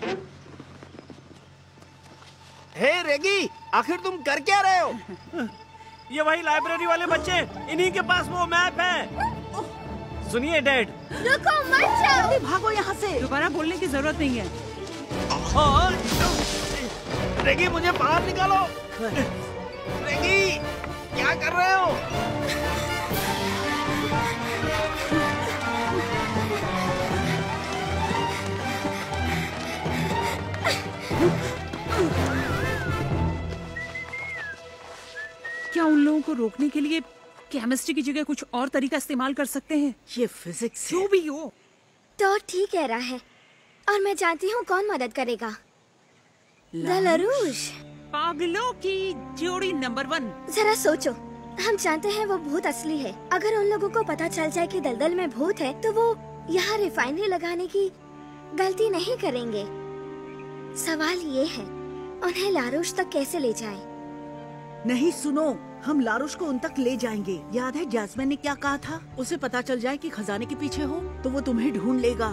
हे रेगी, आखिर तुम कर क्या रहे हो? ये वही लाइब्रेरी वाले बच्चे, इन्हीं के पास वो मैप है। सुनिए डैड, रुको मत जाओ। भागो यहाँ से। दोबारा बोलने की जरूरत नहीं है। रेगी, मुझे बाहर निकालो। रेगी, क्या कर रहे हो? क्या उन लोगों को रोकने के लिए केमिस्ट्री की जगह कुछ और तरीका इस्तेमाल कर सकते हैं? ये फिजिक्स जो भी हो। तो ठीक कह रहा है, और मैं जानती हूँ कौन मदद करेगा। लारूश। पागलों की जोड़ी नंबर 1। जरा सोचो, हम जानते हैं वो भूत असली है। अगर उन लोगों को पता चल जाए कि दलदल में भूत है तो वो यहाँ रिफाइनरी लगाने की गलती नहीं करेंगे। सवाल ये है, उन्हें लारूश तक कैसे ले जाएं? नहीं, सुनो, हम लारूश को उन तक ले जाएंगे। याद है जैस्मिन ने क्या कहा था? उसे पता चल जाए कि खजाने के पीछे हो तो वो तुम्हें ढूंढ लेगा।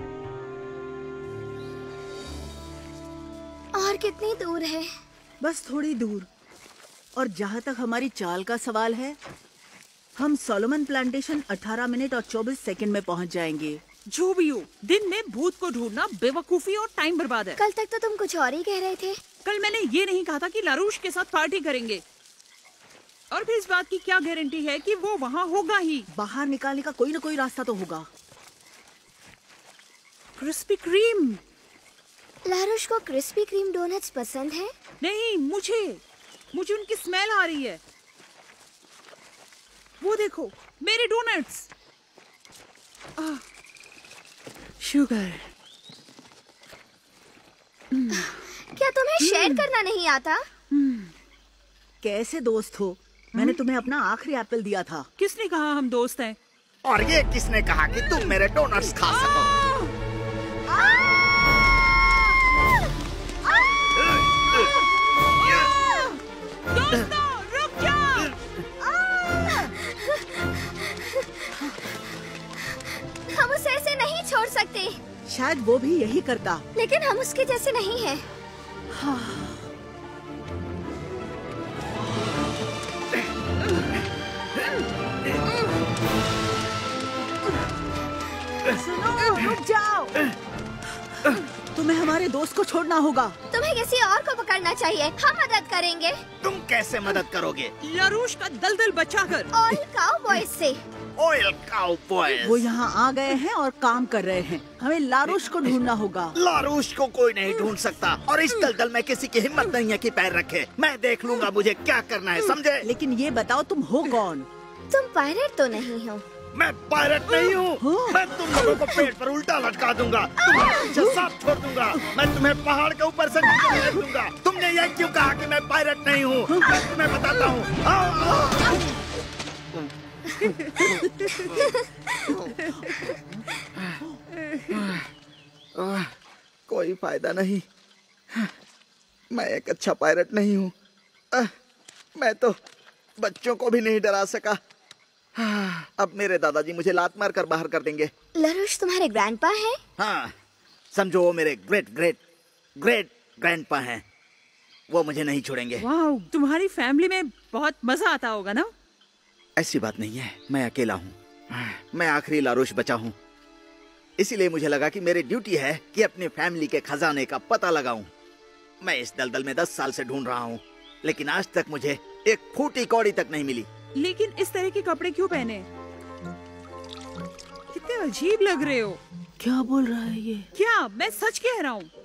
और कितनी दूर है? बस थोड़ी दूर। और जहाँ तक हमारी चाल का सवाल है, हम सोलोमन प्लांटेशन 18 मिनट और 24 सेकंड में पहुँच जाएंगे। जो भी हो, दिन में भूत को ढूंढना बेवकूफी और टाइम बर्बाद है। कल तक तो तुम कुछ और ही कह रहे थे। कल मैंने ये नहीं कहा था कि लारूश के साथ पार्टी करेंगे। और फिर इस बात की क्या गारंटी है कि वो वहाँ होगा ही? बाहर निकालने का कोई ना कोई रास्ता तो होगा। Crispy cream. लारूश को क्रिस्पी क्रीम डोनट्स पसंद है? नहीं, मुझे उनकी स्मेल आ रही है। वो देखो, मेरे डोनट्स। शुगर। क्या तुम्हें शेयर करना नहीं आता? कैसे दोस्त हो? मैंने तुम्हें अपना आखिरी एप्पल दिया था। किसने कहा हम दोस्त हैं? और ये किसने कहा कि तुम मेरे डोनट्स खा सको? दोस्तों, रुक जाओ। हम उसे ऐसे नहीं छोड़ सकते। शायद वो भी यही करता। लेकिन हम उसके जैसे नहीं हैं। सुनो, रुक जाओ। तुम्हें हमारे दोस्त को छोड़ना होगा। तुम्हें किसी और को पकड़ना चाहिए। हम मदद करेंगे। तुम कैसे मदद करोगे? लारूश का दलदल बचाकर। ऑयल काउबॉयज से। Oil cowboys. वो यहाँ आ गए हैं और काम कर रहे हैं। हमें लारूश को ढूंढना होगा। लारूश को कोई नहीं ढूंढ सकता और इस दलदल में किसी की हिम्मत नहीं है कि पैर रखे। मैं देख लूंगा मुझे क्या करना है, समझे? लेकिन ये बताओ तुम हो कौन? तुम पायरेट तो नहीं हो? मैं पायलट नहीं हूँ। मैं तुम लोगों को पेड़ पर उल्टा लटका दूंगा, तुम्हारे पीछे सांप छोड़ दूंगा, मैं तुम्हें पहाड़ के ऊपर से नीचे फेंक दूंगा। तुमने ये क्यों कहा कि मैं पायलट नहीं हूँ? मैं तुम्हें बताता हूँ। कोई फायदा नहीं, मैं एक अच्छा पायलट नहीं हूँ। मैं तो बच्चों को भी नहीं डरा सका। अब मेरे दादाजी मुझे लात मार कर बाहर कर देंगे। लारूश तुम्हारे ग्रैंडपा हैं? हाँ, समझो वो मेरे ग्रेट ग्रेट ग्रेट ग्रैंडपा हैं। वो मुझे नहीं छोड़ेंगे। वाह, तुम्हारी फैमिली में बहुत मजा आता होगा ना? ऐसी बात नहीं है, मैं अकेला हूँ। मैं आखिरी लारूश बचा हूँ, इसीलिए मुझे लगा कि मेरी ड्यूटी है कि अपनी फैमिली के खजाने का पता लगाऊं। मैं इस दलदल में 10 साल से ढूंढ रहा हूँ, लेकिन आज तक मुझे एक फूटी कौड़ी तक नहीं मिली। लेकिन इस तरह के कपड़े क्यों पहने? कितने अजीब लग रहे हो। क्या बोल रहा है ये? क्या? मैं सच कह रहा हूँ।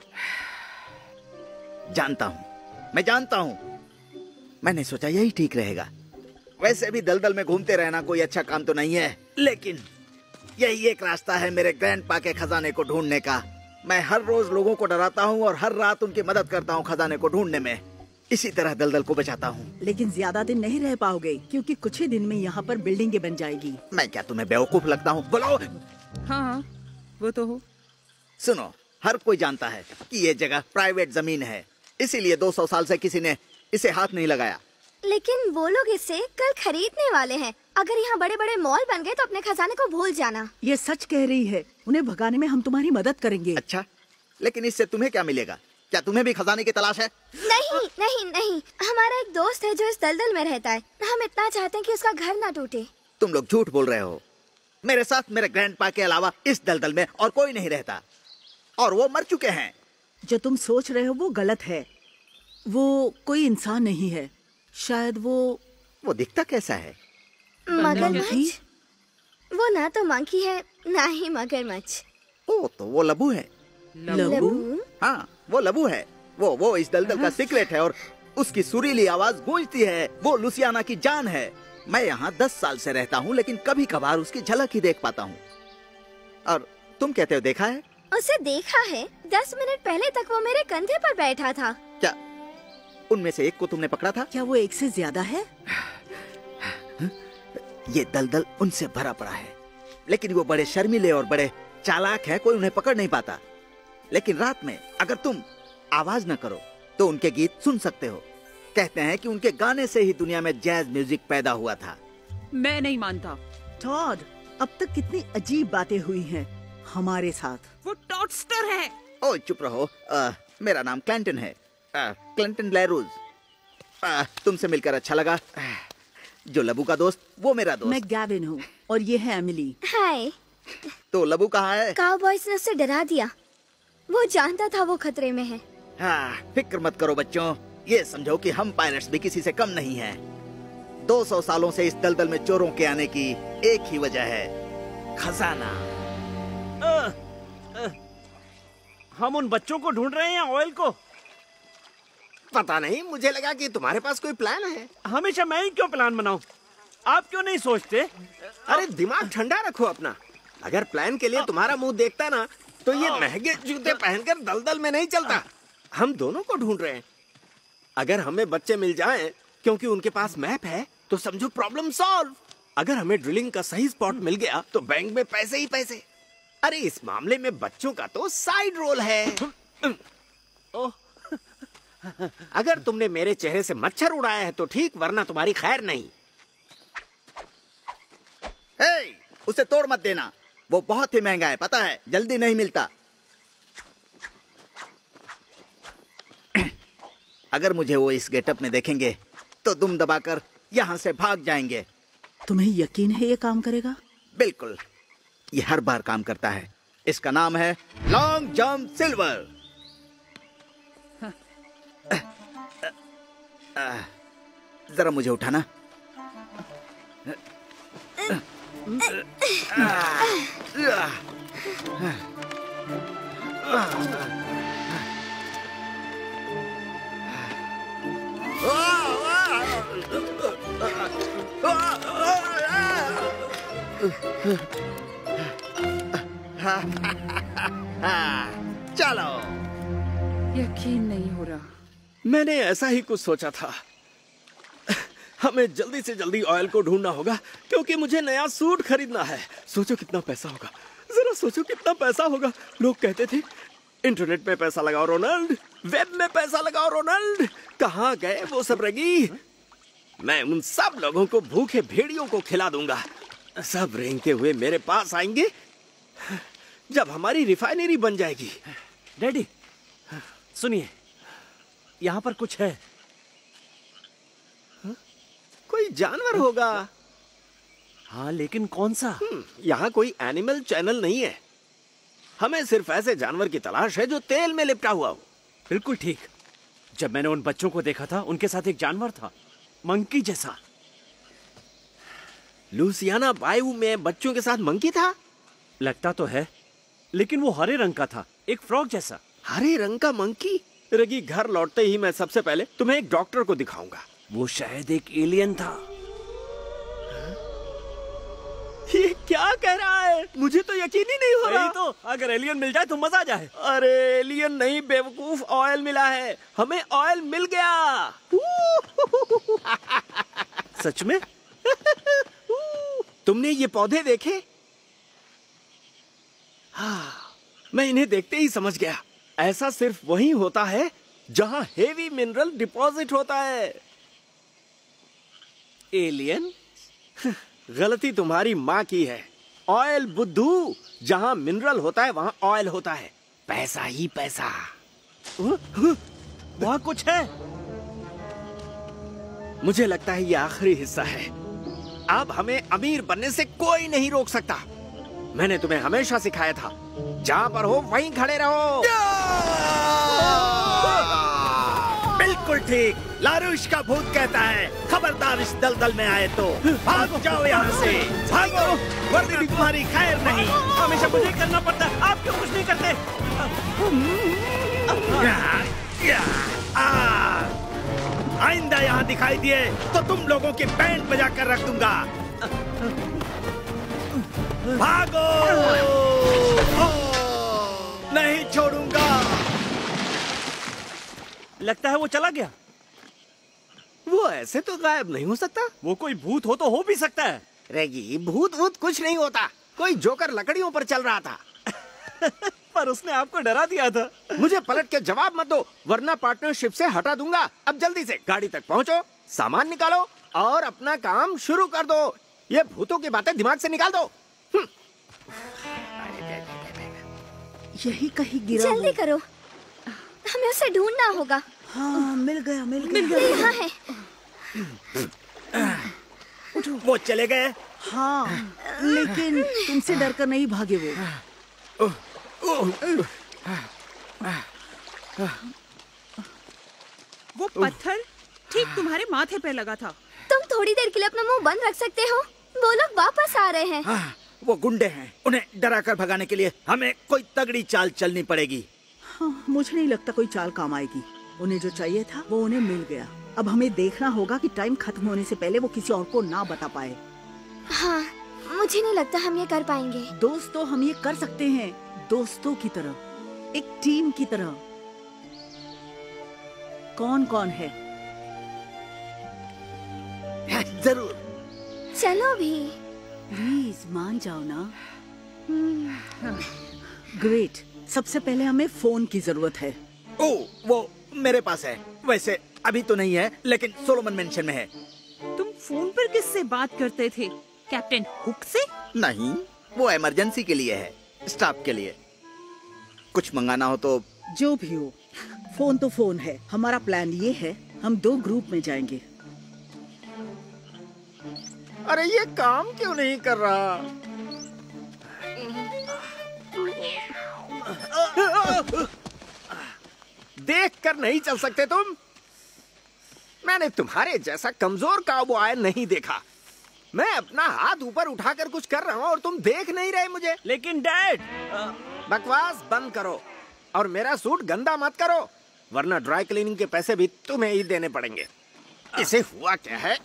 जानता हूँ, मैं जानता हूँ। मैंने सोचा यही ठीक रहेगा। वैसे भी दलदल में घूमते रहना कोई अच्छा काम तो नहीं है, लेकिन यही एक रास्ता है मेरे ग्रैंडपा के खजाने को ढूंढने का। मैं हर रोज लोगों को डराता हूँ और हर रात उनकी मदद करता हूँ खजाने को ढूंढने में। इसी तरह दलदल को बचाता हूँ। लेकिन ज्यादा दिन नहीं रह पाओगे, क्योंकि कुछ ही दिन में यहाँ पर बिल्डिंगें बन जाएगी। मैं क्या तुम्हें बेवकूफ लगता हूँ? बोलो। हाँ, वो तो हो। सुनो, हर कोई जानता है कि ये जगह प्राइवेट जमीन है, इसीलिए 200 साल से किसी ने इसे हाथ नहीं लगाया। लेकिन वो लोग इसे कल खरीदने वाले हैं। अगर यहाँ बड़े बड़े मॉल बन गए तो अपने खजाने को भूल जाना। ये सच कह रही है। उन्हें भगाने में हम तुम्हारी मदद करेंगे। अच्छा, लेकिन इससे तुम्हें क्या मिलेगा? क्या तुम्हें भी खजाने की तलाश है? नहीं नहीं नहीं, हमारा एक दोस्त है जो इस दलदल में रहता है। हम इतना चाहते हैं कि उसका घर ना टूटे। तुम लोग झूठ बोल रहे हो। मेरे साथ मेरे ग्रैंडपा के अलावा इस दलदल में और कोई नहीं रहता, और वो मर चुके हैं। जो तुम सोच रहे हो वो गलत है। वो कोई इंसान नहीं है। शायद वो दिखता कैसा है? मगरमच्छ। वो ना तो मंकी है ना ही मगरमच्छ। ओ, तो वो लबू है। लबू? हाँ, वो लबू है। वो इस दलदल का सीक्रेट है और उसकी सुरीली आवाज गूंजती है। वो लुसियाना की जान है। मैं यहाँ 10 साल से रहता हूँ, लेकिन कभी कभार उसकी झलक ही देख पाता हूँ। और तुम कहते हो देखा है? उसे देखा है। 10 मिनट पहले तक वो मेरे कंधे पर बैठा था। क्या उनमें से एक को तुमने पकड़ा था? क्या वो एक से ज्यादा है? ये दलदल उनसे भरा पड़ा है, लेकिन वो बड़े शर्मीले और बड़े चालाक हैं, कोई उन्हें पकड़ नहीं पाता। लेकिन रात में अगर तुम आवाज न करो तो उनके गीत सुन सकते हो। कहते हैं कि उनके गाने से ही दुनिया में जैज म्यूजिक पैदा हुआ था। मैं नहीं मानता। टॉड, अब तक कितनी अजीब बातें हुई हैं हमारे साथ। वो टॉडस्टर है। ओ चुप रहो। मेरा नाम क्लिंटन है, क्लिंटन लैरूज। तुमसे मिलकर अच्छा लगा। जो लबू का दोस्त, वो मेरा दोस्त। मैं गैविन हूँ और ये है एमिली। हाय। तो लबू कहाँ है? काउबॉयज ने उसे डरा दिया। वो जानता था वो खतरे में है। हाँ, फिक्र मत करो बच्चों। ये समझो कि हम पायलट्स भी किसी से कम नहीं हैं। 200 सालों से इस दलदल में चोरों के आने की एक ही वजह है, खजाना। हम उन बच्चों को ढूंढ रहे हैं, ऑयल को। पता नहीं, मुझे लगा कि तुम्हारे पास कोई प्लान है। हमेशा मैं ही क्यों प्लान बनाऊं? आप क्यों नहीं सोचते? अरे दिमाग ठंडा रखो अपना। अगर प्लान के लिए तुम्हारा मुंह देखता ना तो ये महंगे जूते पहनकर दलदल में नहीं चलता। हम दोनों को ढूंढ रहे हैं। अगर हमें बच्चे मिल जाएं क्योंकि उनके पास मैप है तो समझो प्रॉब्लम सॉल्व। अगर हमें ड्रिलिंग का सही स्पॉट मिल गया तो बैंक में पैसे ही पैसे। अरे इस मामले में बच्चों का तो साइड रोल है। अगर तुमने मेरे चेहरे से मच्छर उड़ाया है तो ठीक, वरना तुम्हारी खैर नहीं। हे, उसे तोड़ मत देना, वो बहुत ही महंगा है, पता है, जल्दी नहीं मिलता। अगर मुझे वो इस गेटअप में देखेंगे तो दुम दबाकर यहाँ से भाग जाएंगे। तुम्हें यकीन है ये काम करेगा? बिल्कुल, ये हर बार काम करता है। इसका नाम है लॉन्ग जंप सिल्वर। जरा मुझे उठाना। चलो। यकीन नहीं हो रहा। मैंने ऐसा ही कुछ सोचा था। हमें जल्दी से जल्दी ऑयल को ढूंढना होगा क्योंकि मुझे नया सूट खरीदना है। सोचो कितना पैसा होगा, जरा सोचो कितना पैसा होगा। लोग कहते थे इंटरनेट में पैसा लगाओ रोनाल्ड, वेब में पैसा लगाओ रोनाल्ड। कहाँ गए वो सब रगी? मैं उन सब लोगों को भूखे भेड़ियों को खिला दूंगा। सब रेंगते हुए मेरे पास आएंगे जब हमारी रिफाइनरी बन जाएगी। डैडी सुनिए, यहाँ पर कुछ है। कोई जानवर होगा। हाँ, लेकिन कौन सा? यहाँ कोई एनिमल चैनल नहीं है। हमें सिर्फ ऐसे जानवर की तलाश है जो तेल में लिपटा हुआ हो। बिल्कुल ठीक। जब मैंने उन बच्चों को देखा था, उनके साथ एक जानवर था, मंकी जैसा। लुसियाना बायू में बच्चों के साथ मंकी था? लगता तो है, लेकिन वो हरे रंग का था, एक फ्रॉग जैसा। हरे रंग का मंकी? रगी, घर लौटते ही मैं सबसे पहले तुम्हें एक डॉक्टर को दिखाऊंगा। वो शायद एक एलियन था। ये क्या कह रहा है? मुझे तो यकीन ही नहीं हो रहा। तो अगर एलियन मिल जाए तो मजा आ जाए। अरे एलियन नहीं बेवकूफ, ऑयल मिला है। हमें ऑयल मिल गया। सच में? तुमने ये पौधे देखे? हाँ, मैं इन्हें देखते ही समझ गया। ऐसा सिर्फ वहीं होता है जहां हेवी मिनरल डिपॉजिट होता है। एलियन? गलती तुम्हारी माँ की है। ऑयल बुद्धू, जहां मिनरल होता है वहां ऑयल होता है। पैसा ही पैसा। वहां कुछ है। मुझे लगता है ये आखिरी हिस्सा है। अब हमें अमीर बनने से कोई नहीं रोक सकता। मैंने तुम्हें हमेशा सिखाया था, जहां पर हो वहीं खड़े रहो। बिल्कुल ठीक, लारूश का भूत कहता है, खबरदार इस दलदल में आए तो भाग जाओ यहाँ से, भागो, वरना तुम्हारी खैर नहीं। हमेशा मुझे करना पड़ता है, आप क्यों कुछ नहीं करते? आइंदा यहाँ दिखाई दिए तो तुम लोगों की बैंड बजा कर रख दूंगा। भागो, नहीं छोड़ूंगा। लगता है वो चला गया। वो ऐसे तो गायब नहीं हो सकता। वो कोई भूत हो तो हो भी सकता है। रेगी, भूत भूत कुछ नहीं होता। कोई जोकर लकड़ियों पर चल रहा था। पर उसने आपको डरा दिया था। मुझे पलट के जवाब मत दो, वरना पार्टनरशिप से हटा दूंगा। अब जल्दी से गाड़ी तक पहुंचो, सामान निकालो और अपना काम शुरू कर दो। ये भूतों की बातें दिमाग से निकाल दो। यही कहीं गिरा। जल्दी करो, हमें उसे ढूंढना होगा। हाँ, मिल गया। यहाँ है। वो चले गए। हाँ, लेकिन तुमसे डरकर नहीं भागे वो। वो पत्थर ठीक तुम्हारे माथे पे लगा था। तुम थोड़ी देर के लिए अपना मुंह बंद रख सकते हो? वो लोग वापस आ रहे हैं। हाँ, वो गुंडे हैं। उन्हें डरा कर भगाने के लिए हमें कोई तगड़ी चाल चलनी पड़ेगी। हाँ, मुझे नहीं लगता कोई चाल काम आएगी। उन्हें जो चाहिए था वो उन्हें मिल गया। अब हमें देखना होगा कि टाइम खत्म होने से पहले वो किसी और को ना बता पाए। हाँ, मुझे नहीं लगता हम ये कर पाएंगे। दोस्तों, हम ये कर सकते हैं, दोस्तों की तरह, एक टीम की तरह। कौन कौन है? जरूर। चलो भी। प्लीज मान जाओ ना। ग्रेट। सबसे पहले हमें फोन की जरूरत है। ओ, वो मेरे पास है। वैसे अभी तो नहीं है, लेकिन सोलोमन मेंशन में है। तुम फोन पर किससे बात करते थे? कैप्टन हुक से? नहीं, वो इमरजेंसी के लिए है, स्टाफ के लिए। कुछ मंगाना हो तो। जो भी हो, फोन तो फोन है। हमारा प्लान ये है, हम 2 ग्रुप में जाएंगे। अरे ये काम क्यों नहीं कर रहा? देख कर नहीं चल सकते तुम? मैंने तुम्हारे जैसा कमजोर काउबॉय नहीं देखा। मैं अपना हाथ ऊपर उठाकर कुछ कर रहा हूँ और तुम देख नहीं रहे मुझे। लेकिन डैड, बकवास बंद करो और मेरा सूट गंदा मत करो, वरना ड्राई क्लीनिंग के पैसे भी तुम्हें ही देने पड़ेंगे। इसे हुआ क्या है?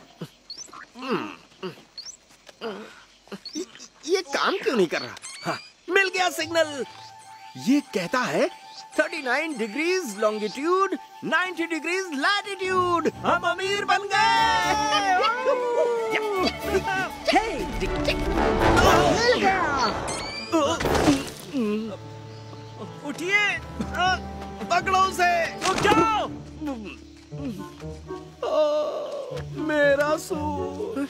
ये काम क्यों नहीं कर रहा? हाँ, मिल गया सिग्नल। ये कहता है 39 डिग्रीज लॉन्गिट्यूड, 90 डिग्रीज लैटिट्यूड। हम अमीर बन गए। उठिए, पकड़ो उसे। रुक जाओ। मेरा सूट।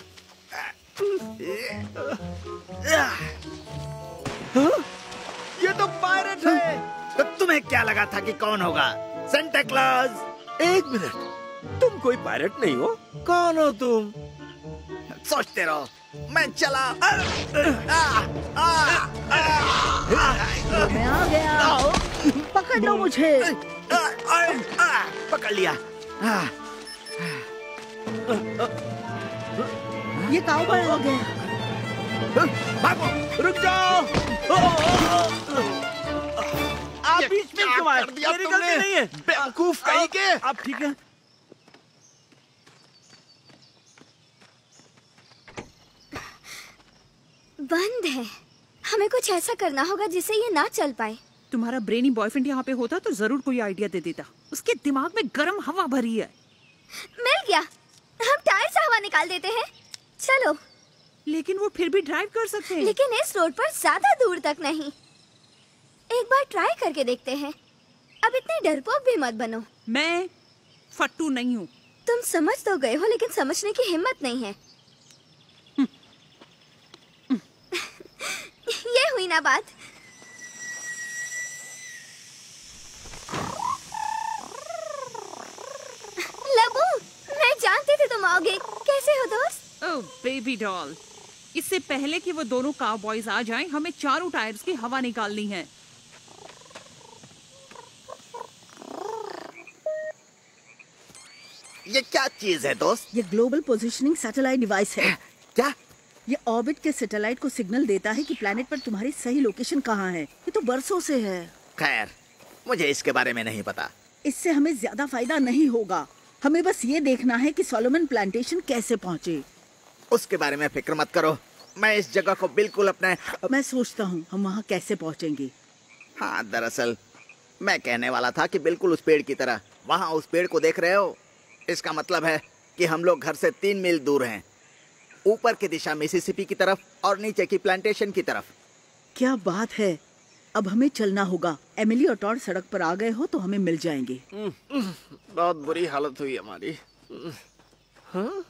ये तो पायरेट है। तो तुम्हें क्या लगा था कि कौन होगा? Santa Claus? 1 मिनट, तुम कोई पायरेट नहीं हो? कौन हो तुम? सोचते रहो, मैं चला। मैं आ गया। पकड़ लो मुझे। पकड़ लिया। ये काउबॉय हो गया। भागो। रुक जाओ। आप बीच में क्यों आए? मेरी गलती नहीं है। बेवकूफ कहीं के। आप ठीक है? बंद है। हमें कुछ ऐसा करना होगा जिससे ये ना चल पाए। तुम्हारा ब्रेनी बॉयफ्रेंड यहाँ पे होता तो जरूर कोई आइडिया दे देता। उसके दिमाग में गर्म हवा भरी है। मिल गया। हम टायर से हवा निकाल देते हैं। चलो। लेकिन वो फिर भी ड्राइव कर सकते हैं। लेकिन इस रोड पर ज्यादा दूर तक नहीं। एक बार ट्राई करके देखते हैं। अब इतने डरपोक भी मत बनो। मैं फट्टू नहीं हूँ। तुम समझ तो गए हो, लेकिन समझने की हिम्मत नहीं है। ये हुई ना बात। लबू, मैं जानती थी तुम आओगे। कैसे हो दोस्त? ओह बेबी डॉल, इससे पहले कि वो दोनों काउबॉयज आ जाएं, हमें चारों टायर्स की हवा निकालनी है। ये क्या चीज है दोस्त? ये ग्लोबल पोजीशनिंग सैटेलाइट डिवाइस है। क्या? ये ऑर्बिट के सैटेलाइट को सिग्नल देता है कि प्लेनेट पर तुम्हारी सही लोकेशन कहाँ है। ये तो बरसों से है। खैर, मुझे इसके बारे में नहीं पता। इससे हमें ज्यादा फायदा नहीं होगा। हमें बस ये देखना है कि सोलोमन प्लांटेशन कैसे पहुँचे। उसके बारे में फिक्र मत करो। मैं इस जगह को बिल्कुल अपने। मैं सोचता हूँ हम वहाँ कैसे पहुँचेंगे। हाँ, दरअसल मैं कहने वाला था कि बिल्कुल उस पेड़ की तरह। वहाँ उस पेड़ को देख रहे हो? इसका मतलब है कि हम लोग घर से 3 मील दूर हैं। ऊपर की दिशा मिसिसिपी की तरफ और नीचे की प्लांटेशन की तरफ। क्या बात है। अब हमें चलना होगा। एमिली और टॉड सड़क पर आ गए हो तो हमें मिल जाएंगे। बहुत बुरी हालत हुई हमारी। हाँ?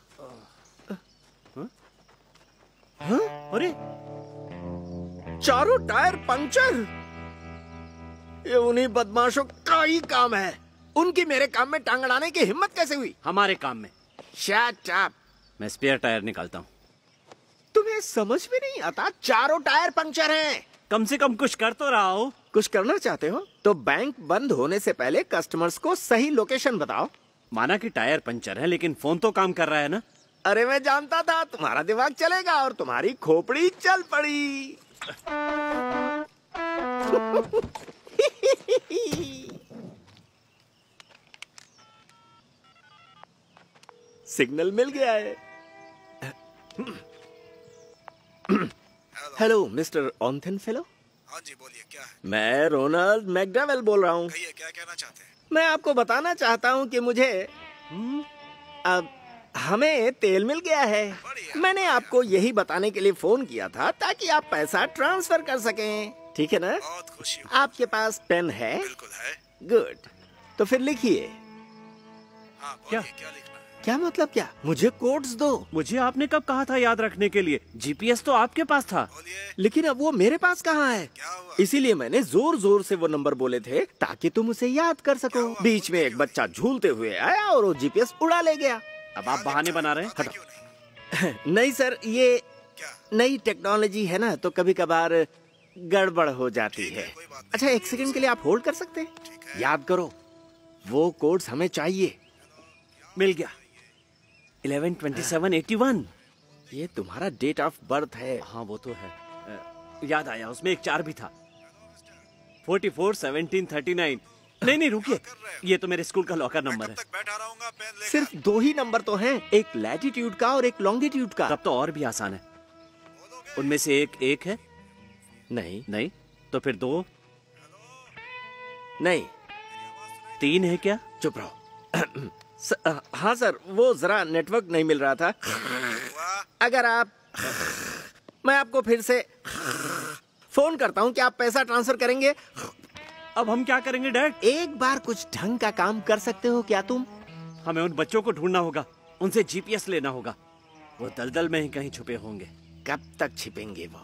हाँ? अरे, चारों टायर पंचर। ये उन्हीं बदमाशों का ही काम है। उनकी मेरे काम में टांग अड़ाने की हिम्मत कैसे हुई? हमारे काम में। Shut up. मैं स्पेयर टायर निकालता हूँ। तुम्हें समझ में नहीं आता? चारों टायर पंचर हैं। कम से कम कुछ कर तो रहा हो। कुछ करना चाहते हो तो बैंक बंद होने से पहले कस्टमर्स को सही लोकेशन बताओ। माना कि टायर पंचर है, लेकिन फोन तो काम कर रहा है ना? अरे मैं जानता था तुम्हारा दिमाग चलेगा और तुम्हारी खोपड़ी चल पड़ी। सिग्नल मिल गया है। हेलो मिस्टर ऑन्थन फेलो। हाँ जी बोलिए, क्या है? मैं रोनाल्ड मैकडवेल बोल रहा हूँ। कहिए, क्या कहना चाहते हैं? मैं आपको बताना चाहता हूँ कि मुझे अब हमें तेल मिल गया है। मैंने आपको यही बताने के लिए फोन किया था ताकि आप पैसा ट्रांसफर कर सकें। ठीक है ना? बहुत खुशी हुई। आपके पास पेन है? बिल्कुल है। गुड, तो फिर लिखिए। हाँ क्या? बोलिए, क्या लिखना है? क्या मतलब क्या? मुझे कोड्स दो। मुझे आपने कब कहा था याद रखने के लिए? जीपीएस तो आपके पास था। बोलिए, लेकिन अब वो मेरे पास कहाँ है? क्या हुआ? इसीलिए मैंने जोर जोर से वो नंबर बोले थे ताकि तुम उसे याद कर सको। बीच में एक बच्चा झूलते हुए आया और वो जीपीएस उड़ा ले गया। अब आप बहाने बना रहे हैं। पता क्यों नहीं? नहीं सर, ये क्या? नई टेक्नोलॉजी है ना, तो कभी कभार गड़बड़ हो जाती है। कोई बात नहीं। अच्छा, एक सेकंड के लिए आप होल्ड कर सकते हैं? ठीक है। याद करो, वो कोड्स हमें चाहिए। मिल गया। 11/27/81। ये तुम्हारा डेट ऑफ बर्थ है। हाँ वो तो है। याद आया, उसमें एक 4 भी था। 44/17/39। नहीं रुकिए, ये तो मेरे स्कूल का लॉकर नंबर है। कब तक बैठा रहूंगा पेन लेकर? सिर्फ 2 ही नंबर तो हैं, एक लैटिट्यूड का और एक लॉन्गिट्यूड का। तब तो और भी आसान है। उनमें से एक है। नहीं तो फिर 2। नहीं, 3 है क्या? चुप रहो। हाँ सर, वो जरा नेटवर्क नहीं मिल रहा था। अगर आप, मैं आपको फिर से फोन करता हूँ कि आप पैसा ट्रांसफर करेंगे। अब हम क्या करेंगे डैड? एक बार कुछ ढंग का काम कर सकते हो क्या तुम? हमें उन बच्चों को ढूंढना होगा, उनसे जीपीएस लेना होगा। वो दलदल में ही कहीं छुपे होंगे। कब तक छिपेंगे वो?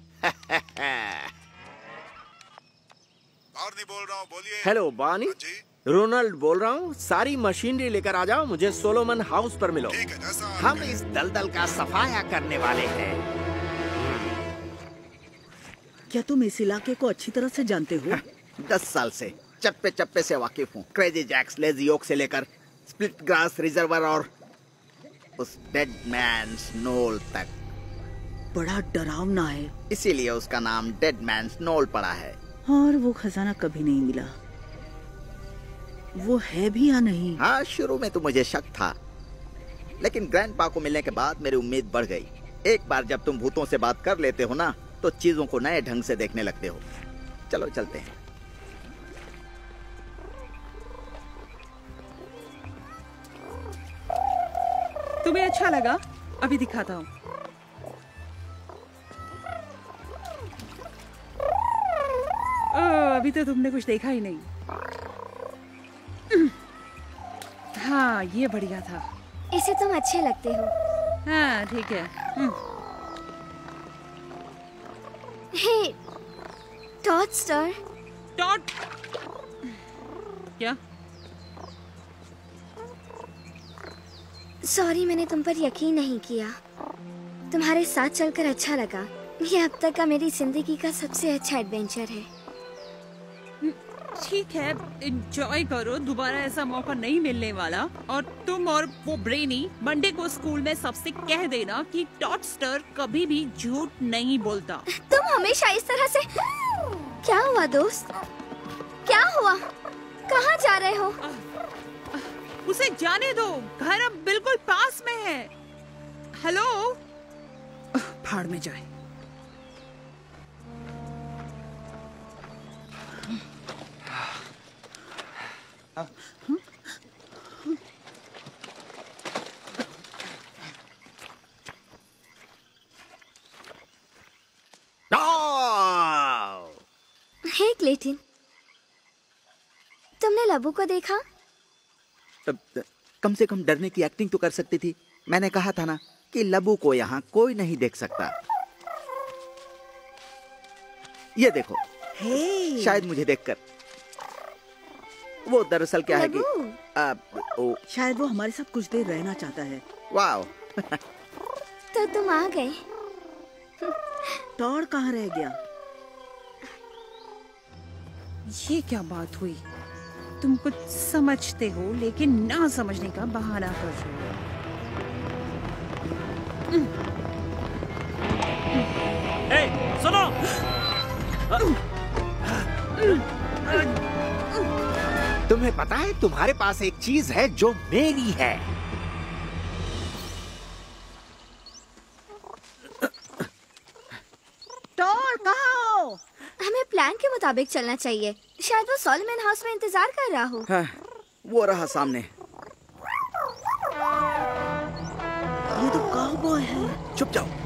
और नहीं बोल रहा हूँ, बोलिए। हेलो बानी, जी रोनाल्ड बोल रहा हूँ। सारी मशीनरी लेकर आ जाओ, मुझे सोलोमन हाउस पर मिलो। ठीक है, जैसा आप हम इस दलदल का सफाया करने वाले हैं। क्या तुम इस इलाके को अच्छी तरह से जानते हो? 10 साल से चप्पे चप्पे से वाकिफ हूँ। क्रेजी जैक्स, लेजी ओक से लेकर स्प्लिट ग्रास रिजर्वर और उस डेड मैन्स नोल तक। बड़ा डरावना है। इसीलिए उसका नाम डेड मैन्स नोल पड़ा है। और वो खजाना कभी नहीं मिला। वो है भी या नहीं? हाँ, शुरू में तो मुझे शक था, लेकिन ग्रैंडपा को मिलने के बाद मेरी उम्मीद बढ़ गई। एक बार जब तुम भूतों से बात कर लेते हो ना, तो चीजों को नए ढंग से देखने लगते हो। चलो चलते हैं। तुम्हें अच्छा लगा? अभी दिखाता हूँ। अभी तो तुमने कुछ देखा ही नहीं। हाँ, ये बढ़िया था। इसे तुम अच्छे लगते हो। हाँ ठीक है। हे टॉडस्टर, टॉड क्या? सॉरी मैंने तुम पर यकीन नहीं किया। तुम्हारे साथ चलकर अच्छा लगा। ये अब तक का मेरी जिंदगी का सबसे अच्छा एडवेंचर है। ठीक है, एंजॉय करो। दोबारा ऐसा मौका नहीं मिलने वाला। और तुम और वो ब्रेनी मंडे को स्कूल में सबसे कह देना कि टॉडस्टर कभी भी झूठ नहीं बोलता। तुम हमेशा इस तरह से। क्या हुआ दोस्त? क्या हुआ? कहाँ जा रहे हो? उसे जाने दो, घर अब बिल्कुल पास में है। हेलो, भाड़ में जाए। हे क्लेटिन, तुमने लबू को देखा? कम से कम डरने की एक्टिंग तो कर सकती थी। मैंने कहा था ना कि लबू को यहाँ कोई नहीं देख सकता। ये देखो, शायद मुझे देखकर। वो दरअसल क्या है कि शायद वो हमारे साथ कुछ देर रहना चाहता है। वाह। तो तुम आ गए। टॉड कहाँ रह गया? ये क्या बात हुई? तुम कुछ समझते हो लेकिन ना समझने का बहाना कर रहे हो। सुनो, तुम्हें पता है, तुम्हारे पास एक चीज है जो मेरी है। प्लान के मुताबिक चलना चाहिए। शायद वो सोलोमन हाउस में इंतजार कर रहा हो। हाँ, वो रहा सामने। ये तो काउबॉय है। चुप जाओ।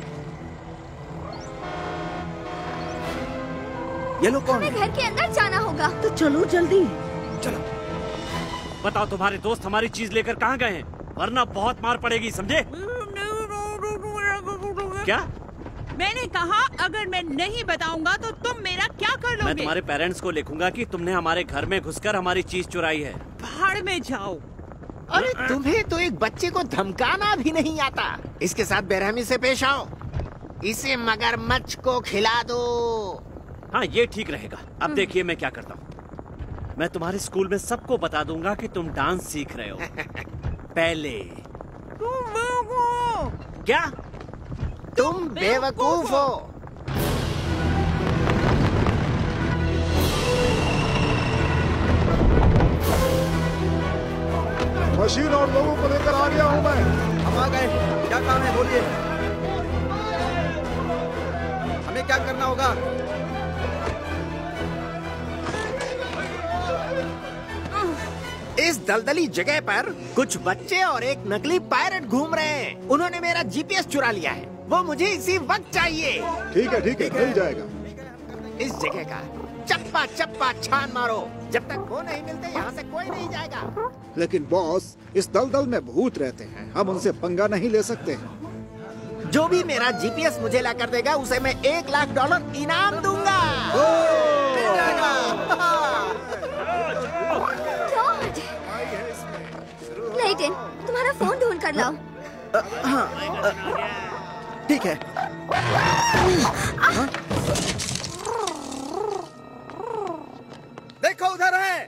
ये लोग कौन हमें है? घर के अंदर जाना होगा। तो चलो जल्दी। चलो। बताओ तुम्हारे दोस्त हमारी चीज लेकर कहाँ गए हैं, वरना बहुत मार पड़ेगी, समझे? क्या? मैंने कहा अगर मैं नहीं बताऊंगा तो तुम मेरा क्या कर लोगे? मैं तुम्हारे पेरेंट्स को लिखूंगा कि तुमने हमारे घर में घुसकर हमारी चीज चुराई है। भाड़ में जाओ। अरे तुम्हें तो एक बच्चे को धमकाना भी नहीं आता। इसके साथ बेरहमी से पेश आओ। इसे मगरमच्छ को खिला दो। हाँ, ये ठीक रहेगा। अब देखिए मैं क्या करता हूँ। मैं तुम्हारे स्कूल में सबको बता दूंगा कि तुम डांस सीख रहे हो। पहले क्या? तुम बेवकूफ हो। मशीन और लोगों को लेकर आ गया हूँ मैं। हम आ गए। क्या काम है, बोलिए। हमें क्या करना होगा? इस दलदली जगह पर कुछ बच्चे और एक नकली पायलट घूम रहे हैं। उन्होंने मेरा जीपीएस चुरा लिया है। वो मुझे इसी वक्त चाहिए। ठीक है मिल जाएगा। इस जगह का चप्पा चप्पा छान मारो। जब तक वो नहीं मिलते यहाँ से कोई नहीं जाएगा। लेकिन बॉस, इस दलदल में भूत रहते हैं, हम उनसे पंगा नहीं ले सकते। जो भी मेरा जीपीएस मुझे ला कर देगा उसे मैं $1,00,000 इनाम दूंगा। लेकिन तुम्हारा फोन ढूंढ कर लाओ। ठीक है। देखो उधर है।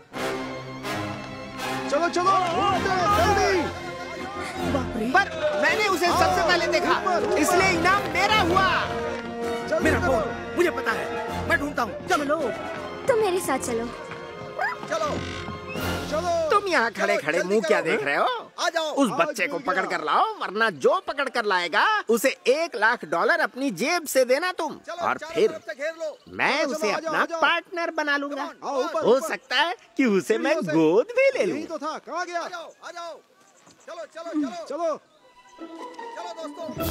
चलो जल्दी। पर मैंने उसे सबसे पहले देखा, इसलिए इनाम मेरा हुआ। मेरा फोन मुझे पता है, मैं ढूंढता हूँ। चलो। तुम मेरे साथ चलो। चलो। तुम यहाँ खड़े खड़े मुंह क्या देख रहे हो? आ जाओ। उस बच्चे को पकड़ कर लाओ, वरना जो पकड़ कर लाएगा उसे $1,00,000 अपनी जेब से देना तुम। और फिर मैं उसे अपना पार्टनर बना लूंगा। हो सकता है कि उसे मैं गोद भी ले लूं। तो था, कहाँ गया? आ जाओ। चलो दोस्तों।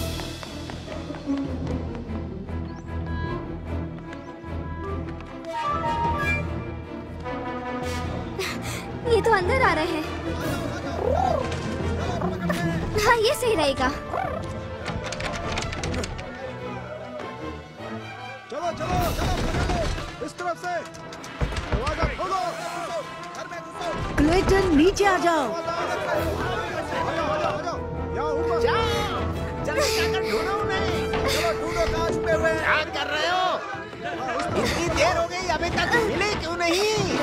ये तो अंदर आ रहे हैं। हाँ, ये सही रहेगा। चलो इस तरफ से। दरवाजा खोलो। क्लेटन, नीचे आ जाओ। यहाँ ऊपर। जल्दी जाकर ढूंढो उन्हें। क्या कर रहे हो? इतनी देर हो गई, अभी तक मिले क्यों नहीं?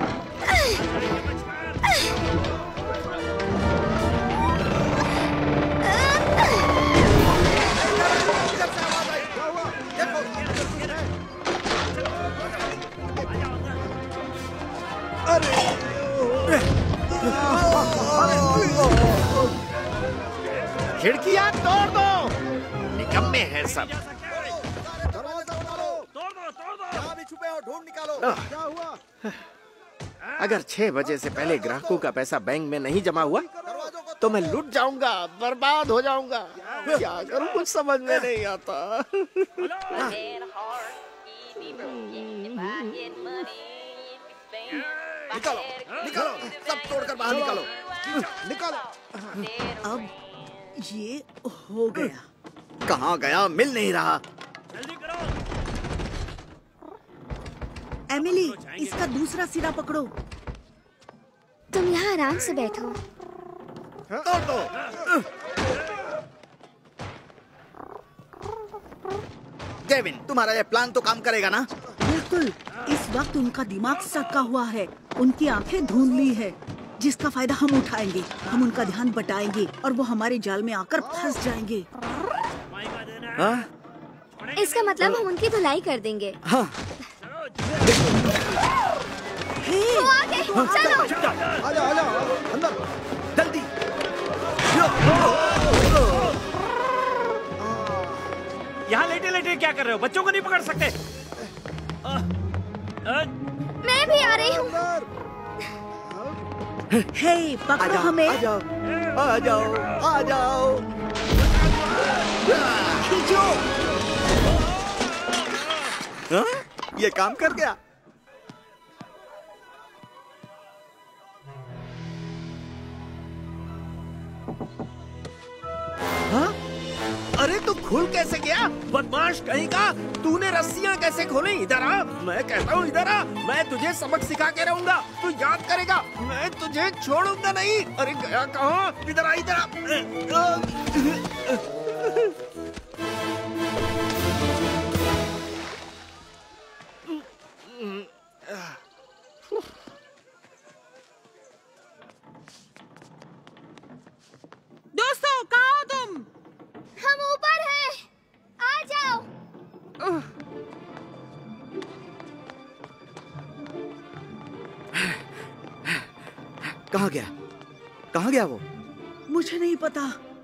खिड़कियां तोड़ दो। निकम्मे हैं सब। छुपे हो, ढूंढ निकालो। क्या हुआ? अगर 6 बजे से पहले ग्राहकों का पैसा बैंक में नहीं जमा हुआ तो मैं लूट जाऊंगा, बर्बाद हो जाऊंगा। क्या करूं, कुछ समझ में नहीं आता। निकालो, सब तोड़कर बाहर निकालो। अब ये हो गया। कहाँ गया, मिल नहीं रहा। एमिली, इसका दूसरा सिरा पकड़ो। तुम यहाँ आराम से बैठो। तोड़ दो। केविन, तुम्हारा ये प्लान तो काम करेगा ना? बिल्कुल। इस वक्त उनका दिमाग सका हुआ है, उनकी आंखें धुंधली है, जिसका फायदा हम उठाएंगे। हम उनका ध्यान बटाएंगे और वो हमारे जाल में आकर फंस जाएंगे। इसका मतलब हम उनकी धुलाई कर देंगे। हाँ। वो आ गए, चलो। आजा अंदर जल्दी। यहाँ लेटे लेटे क्या कर रहे हो? बच्चों को नहीं पकड़ सकते? मैं भी आ रही हूँ। हे, पकड़ो हमें। आ जाओ, आ जाओ, आ जाओ। खींचो। हाँ? ये काम कर गया। हाँ? अरे तू खुल कैसे गया? बदमाश कहीं का, तूने रस्सियां कैसे खोली? इधर आ, मैं कहता हूँ इधर आ, मैं तुझे सबक सिखा के रहूंगा, तू याद करेगा, मैं तुझे छोड़ूंगा नहीं। अरे गया कहाँ? इधर आ, इधर आ। दोस्तों, कहाँ हो तुम? हम ऊपर हैं, आ जाओ। कहाँ गया? कहाँ गया वो? मुझे नहीं पता।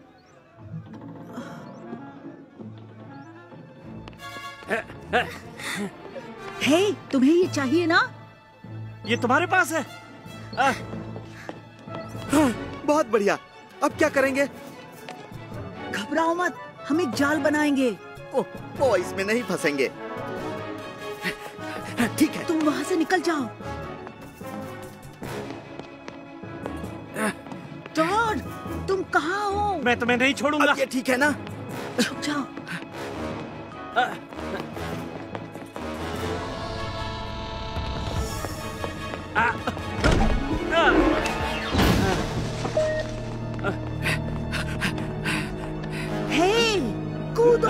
हे, तुम्हें ये चाहिए ना? ये तुम्हारे पास है? बहुत बढ़िया। अब क्या करेंगे? घबराओ मत, हम एक जाल बनाएंगे। वो इसमें नहीं फंसेंगे। ठीक है। तुम वहाँ से निकल जाओ। टॉड, तुम कहाँ हो? मैं तुम्हें नहीं छोड़ूंगा। अब ये ठीक है ना? छुप जाओ। हे, कूदो।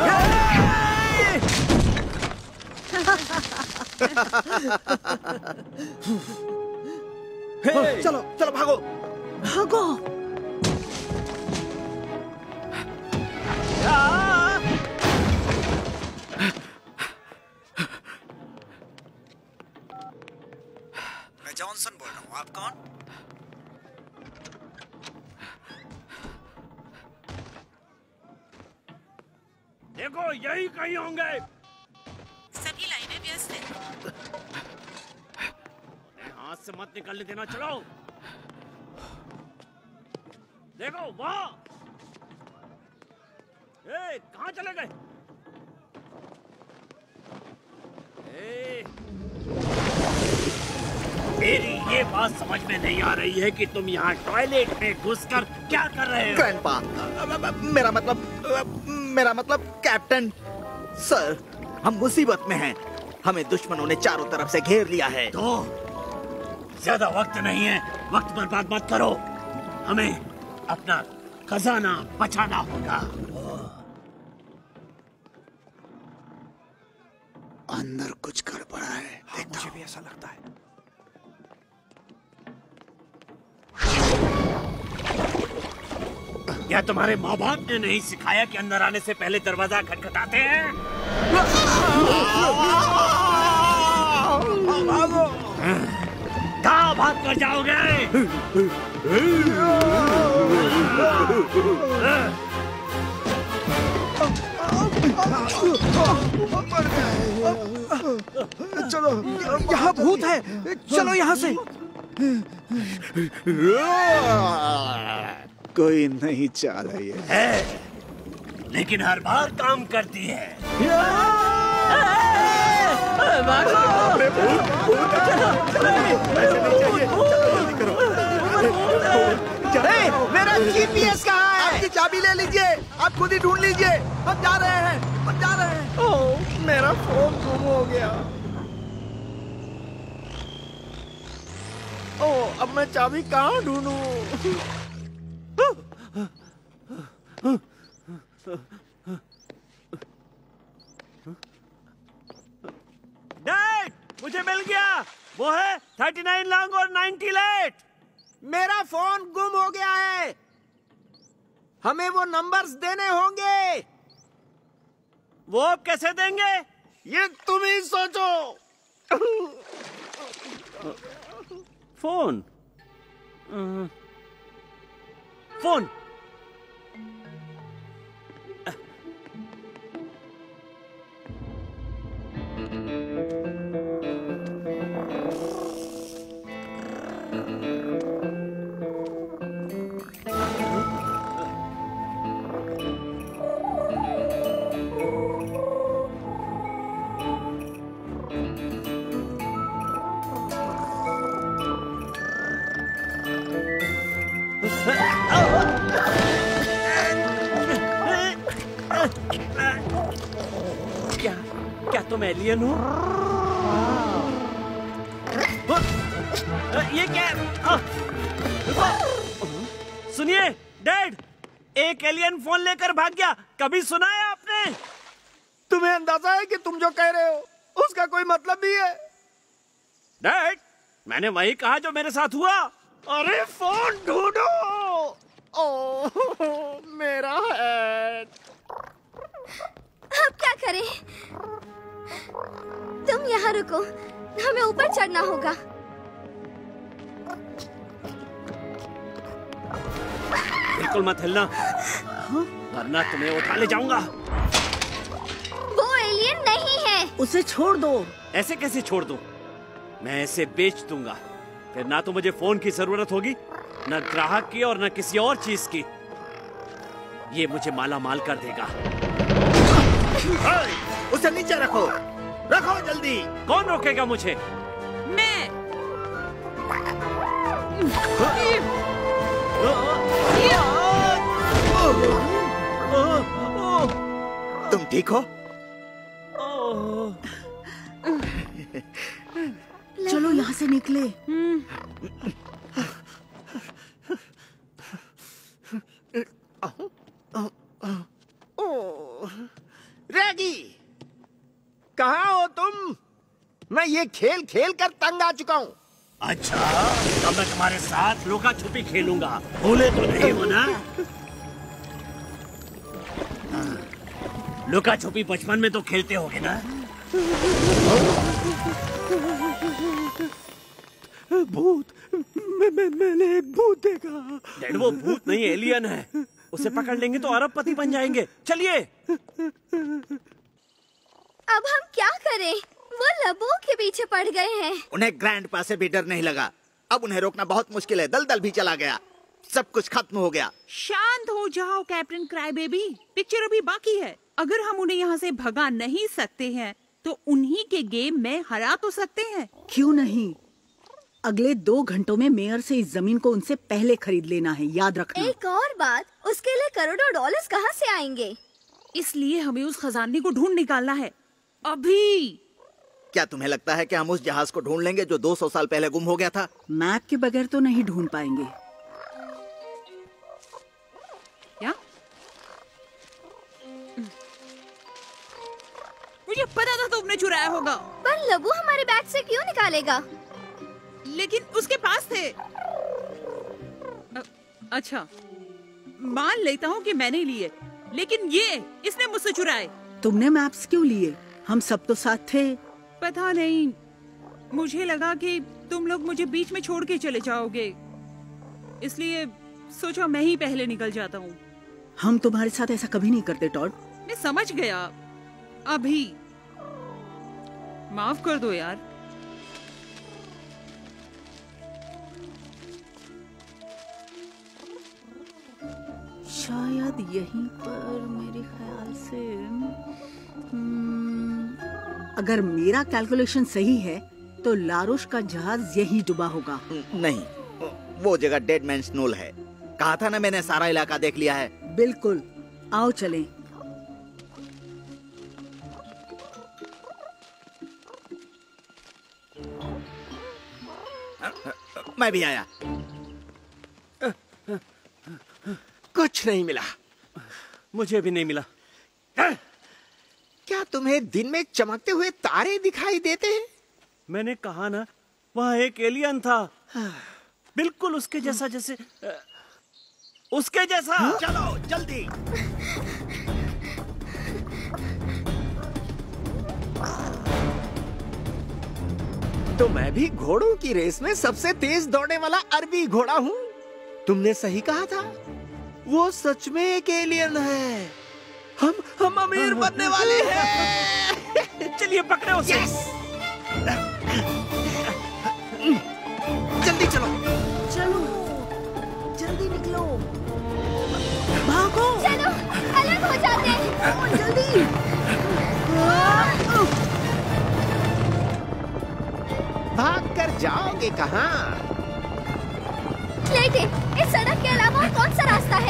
चलो चलो भागो। भागो। मैं जॉनसन बोल रहा हूँ, आप कौन? देखो, यही कहीं होंगे। सभी लाइनें व्यस्त हैं। हाथ से मत निकलने देना, चलो। देखो वहाँ। ए, कहाँ चले गए? मेरी ये बात समझ में नहीं आ रही है कि तुम यहाँ टॉयलेट में घुसकर क्या कर रहे हो? ग्रैंडपा, मेरा मतलब कैप्टन सर, हम मुसीबत में हैं। हमें दुश्मनों ने चारों तरफ से घेर लिया है। तो ज्यादा वक्त नहीं है, वक्त बर्बाद मत करो। हमें अपना खजाना बचाना होगा। अंदर कुछ गड़बड़ है। मुझे भी ऐसा लगता है। क्या तुम्हारे माँ बाप ने नहीं सिखाया कि अंदर आने से पहले दरवाजा खटखटाते हैं? कहाँ भाग कर जाओगे? चलो, यहाँ भूत है। चलो यहाँ से। कोई नहीं चाल है, लेकिन हर बार काम करती है। मेरा जीपीएस कहाँ है? आपकी चाबी ले लीजिए, आप खुद ही ढूंढ लीजिए। हम जा रहे हैं, हम जा रहे हैं। ओह, मेरा फोन गुम हो गया। ओह, अब मैं चाबी कहाँ ढूंढूं? डैड, मुझे मिल गया। वो है 39 लॉन्ग और 90 लेट। मेरा फोन गुम हो गया है। हमें वो नंबर्स देने होंगे। वो अब कैसे देंगे? ये तुम ही सोचो। फोन फोन क्या तुम एलियन हो? ये क्या? सुनिए डैड, एक एलियन फोन लेकर भाग गया। कभी सुना है आपने? तुम्हें अंदाजा है कि तुम जो कह रहे हो उसका कोई मतलब नहीं है? डैड, मैंने वही कहा जो मेरे साथ हुआ। अरे फोन ढूंढो। ओह मेरा हेड। अब क्या करें? तुम यहाँ रुको, हमें ऊपर चढ़ना होगा। बिल्कुल मत हिलना, वरना तुम्हें उठा ले जाऊंगा। वो एलियन नहीं है। उसे छोड़ दो। ऐसे कैसे छोड़ दूं? मैं इसे बेच दूंगा, फिर ना तो मुझे फोन की जरूरत होगी, न ग्राहक की और न किसी और चीज की। ये मुझे माला माल कर देगा। उसे नीचे रखो, रखो जल्दी। कौन रोकेगा मुझे? मैं। तुम ठीक हो? चलो यहाँ से निकले। रैगी, कहाँ हो तुम? मैं ये खेल खेल कर तंग आ चुका हूँ। अच्छा, अब मैं तुम्हारे साथ लुका छुपी खेलूंगा। भूले तो नहीं हो ना? लुका छुपी बचपन में तो खेलते होगे ना? भूत, मैंने एक भूत देखा। डैड, वो भूत नहीं एलियन है। उसे पकड़ लेंगे तो अरबपति बन जाएंगे। चलिए। अब हम क्या करें? वो लबों के पीछे पड़ गए हैं। उन्हें ग्रैंडपा से भी डर नहीं लगा। अब उन्हें रोकना बहुत मुश्किल है। दलदल भी चला गया, सब कुछ खत्म हो गया। शांत हो जाओ कैप्टन क्राई बेबी, पिक्चर अभी बाकी है। अगर हम उन्हें यहाँ से भगा नहीं सकते हैं तो उन्हीं के गेम में हरा तो सकते हैं। क्यों नहीं? अगले 2 घंटों में मेयर से इस जमीन को उनसे पहले खरीद लेना है, याद रखना। एक और बात, उसके लिए करोड़ों डॉलर्स कहाँ से आएंगे? इसलिए हमें उस खजाने को ढूंढ निकालना है अभी। क्या तुम्हें लगता है कि हम उस जहाज को ढूंढ लेंगे जो 200 साल पहले गुम हो गया था? मैप के बगैर तो नहीं ढूंढ पाएंगे। क्या? मुझे पता था तुमने चुराया होगा। पर लबू हमारे बैग से क्यों निकालेगा? लेकिन उसके पास थे। अच्छा, मान लेता हूँ कि मैंने लिए, लेकिन ये इसने मुझसे चुराए। तुमने मैप्स क्यों लिए? हम सब तो साथ थे। पता नहीं, मुझे लगा कि तुम लोग मुझे बीच में छोड़ के चले जाओगे, इसलिए सोचा मैं ही पहले निकल जाता हूँ। हम तुम्हारे साथ ऐसा कभी नहीं करते टॉड। मैं समझ गया। अभी माफ कर दो यार। शायद यहीं पर, मेरे ख्याल से अगर मेरा कैलकुलेशन सही है तो लारोश का जहाज यहीं डूबा होगा। नहीं, वो जगह डेड मैंस नोल है। कहा था ना मैंने, सारा इलाका देख लिया है। बिल्कुल, आओ चलें। मैं भी आया। कुछ नहीं मिला। मुझे भी नहीं मिला। क्या तुम्हें दिन में चमकते हुए तारे दिखाई देते हैं? मैंने कहा ना, वहाँ एक एलियन था, बिल्कुल उसके जैसा, जैसे उसके जैसा। चलो जल्दी। तो मैं भी घोड़ों की रेस में सबसे तेज दौड़ने वाला अरबी घोड़ा हूँ। तुमने सही कहा था, वो सच में एक एलियन है। हम अमीर बनने वाले हैं। चलिए पकड़े उसे। जल्दी चलो। चलो, जल्दी निकलो, भागो। चलो, अलग हो जाते हैं। जल्दी। भाग कर जाओगे कहाँ? लेकिन इस सड़क के अलावा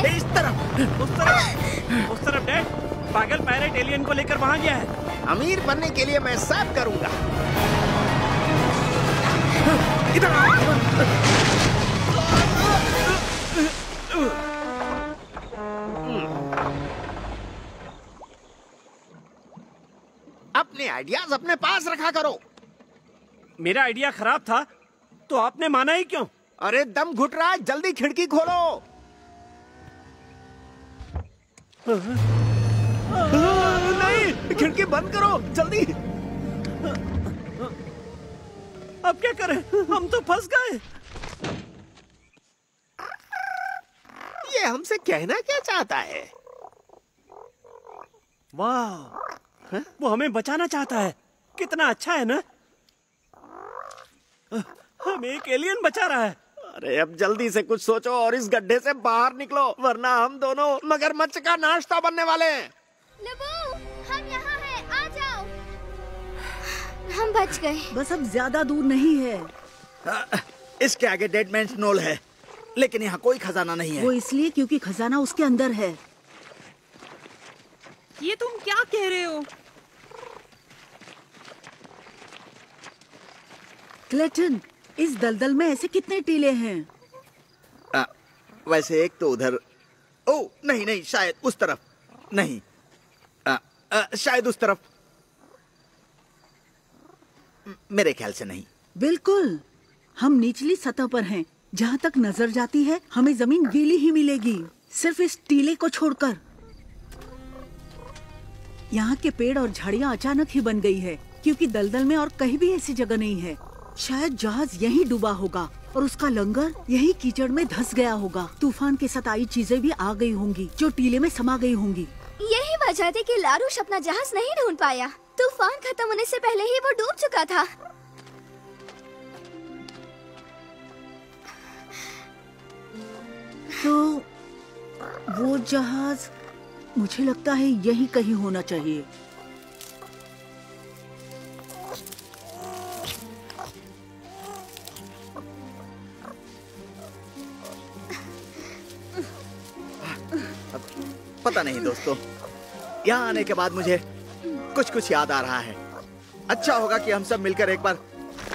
इस तरफ। उस तरफ डैड, पागल पायरेट एलियन को लेकर वहां गया है। अमीर बनने के लिए मैं सब करूंगा। अपने आइडियाज अपने पास रखा करो। मेरा आइडिया खराब था तो आपने माना ही क्यों? अरे दम घुट रहा है, जल्दी खिड़की खोलो। नहीं, खिड़की बंद करो जल्दी। अब क्या करें, हम तो फंस गए। ये हमसे कहना क्या चाहता है? वाह, वो हमें बचाना चाहता है। कितना अच्छा है ना? हमें एक एलियन बचा रहा है। अरे अब जल्दी से कुछ सोचो और इस गड्ढे से बाहर निकलो, वरना हम दोनों मगरमच्छ का नाश्ता बनने वाले हैं। लबू, हम यहाँ हैं, आ जाओ। हम बच गए। बस अब ज्यादा दूर नहीं है। इसके आगे डेड मैन्स नोल है, लेकिन यहाँ कोई खजाना नहीं है। वो इसलिए क्योंकि खजाना उसके अंदर है। ये तुम क्या कह रहे हो? क्लेटन, इस दलदल में ऐसे कितने टीले हैं? वैसे एक तो उधर। ओ नहीं नहीं, शायद उस तरफ। नहीं, शायद उस तरफ। मेरे ख्याल से नहीं। बिल्कुल, हम निचली सतह पर हैं। जहाँ तक नजर जाती है हमें जमीन गीली ही मिलेगी, सिर्फ इस टीले को छोड़कर। यहाँ के पेड़ और झाड़ियाँ अचानक ही बन गई है, क्योंकि दलदल में और कहीं भी ऐसी जगह नहीं है। शायद जहाज यहीं डूबा होगा और उसका लंगर यही कीचड़ में धंस गया होगा। तूफान के साथ आई चीजें भी आ गई होंगी जो टीले में समा गई होंगी। यही वजह थी कि लारूश अपना जहाज नहीं ढूंढ पाया। तूफान खत्म होने से पहले ही वो डूब चुका था। तो वो जहाज, मुझे लगता है यही कहीं होना चाहिए। पता नहीं दोस्तों, यहाँ आने के बाद मुझे कुछ कुछ याद आ रहा है। अच्छा होगा कि हम सब मिलकर एक बार।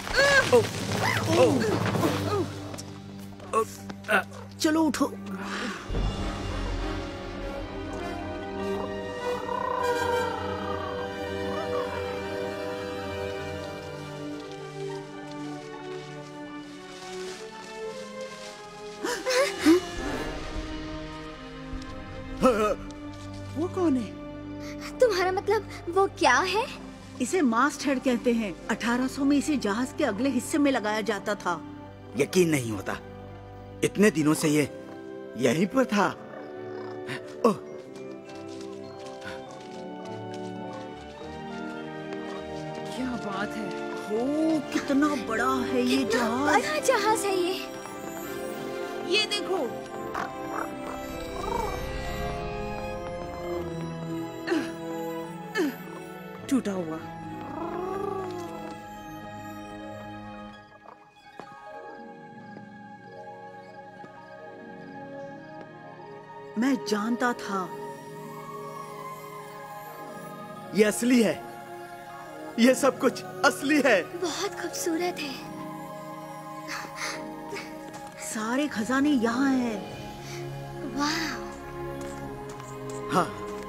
चलो उठो। वो कौन है? तुम्हारा मतलब वो क्या है? इसे मास्ट हेड कहते हैं। 1800 में इसे जहाज के अगले हिस्से में लगाया जाता था। यकीन नहीं होता, इतने दिनों से ये यहीं पर था। ओह, क्या बात है। ओ, कितना बड़ा है ये जहाज। बड़ा जहाज है ये देखो। टूटा हुआ। मैं जानता था। ये असली है। ये सब कुछ असली है। बहुत खूबसूरत है। सारे खजाने यहाँ हैं। वाह। हाँ,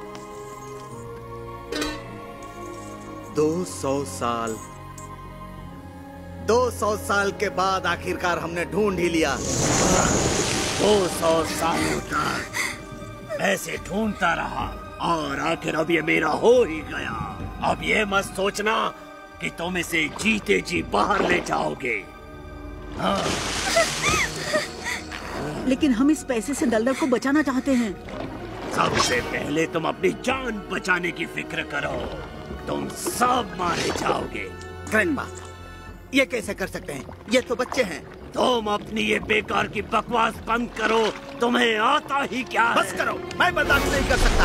200 साल के बाद आखिरकार हमने ढूंढ ही लिया। 200 सालों तक ऐसे ढूंढता रहा और आखिर अब ये मेरा हो ही गया। अब ये मत सोचना कि तुम इसे जीते जी बाहर ले जाओगे। हाँ। लेकिन हम इस पैसे से दलदल को बचाना चाहते हैं। सबसे पहले तुम अपनी जान बचाने की फिक्र करो। तुम सब मारे जाओगे। ग्रैंडपा, ये कैसे कर सकते हैं? ये तो बच्चे हैं। तुम अपनी ये बेकार की बकवास बंद करो। तुम्हें आता ही क्या है? बस करो, मैं बर्दाश्त नहीं कर सकता।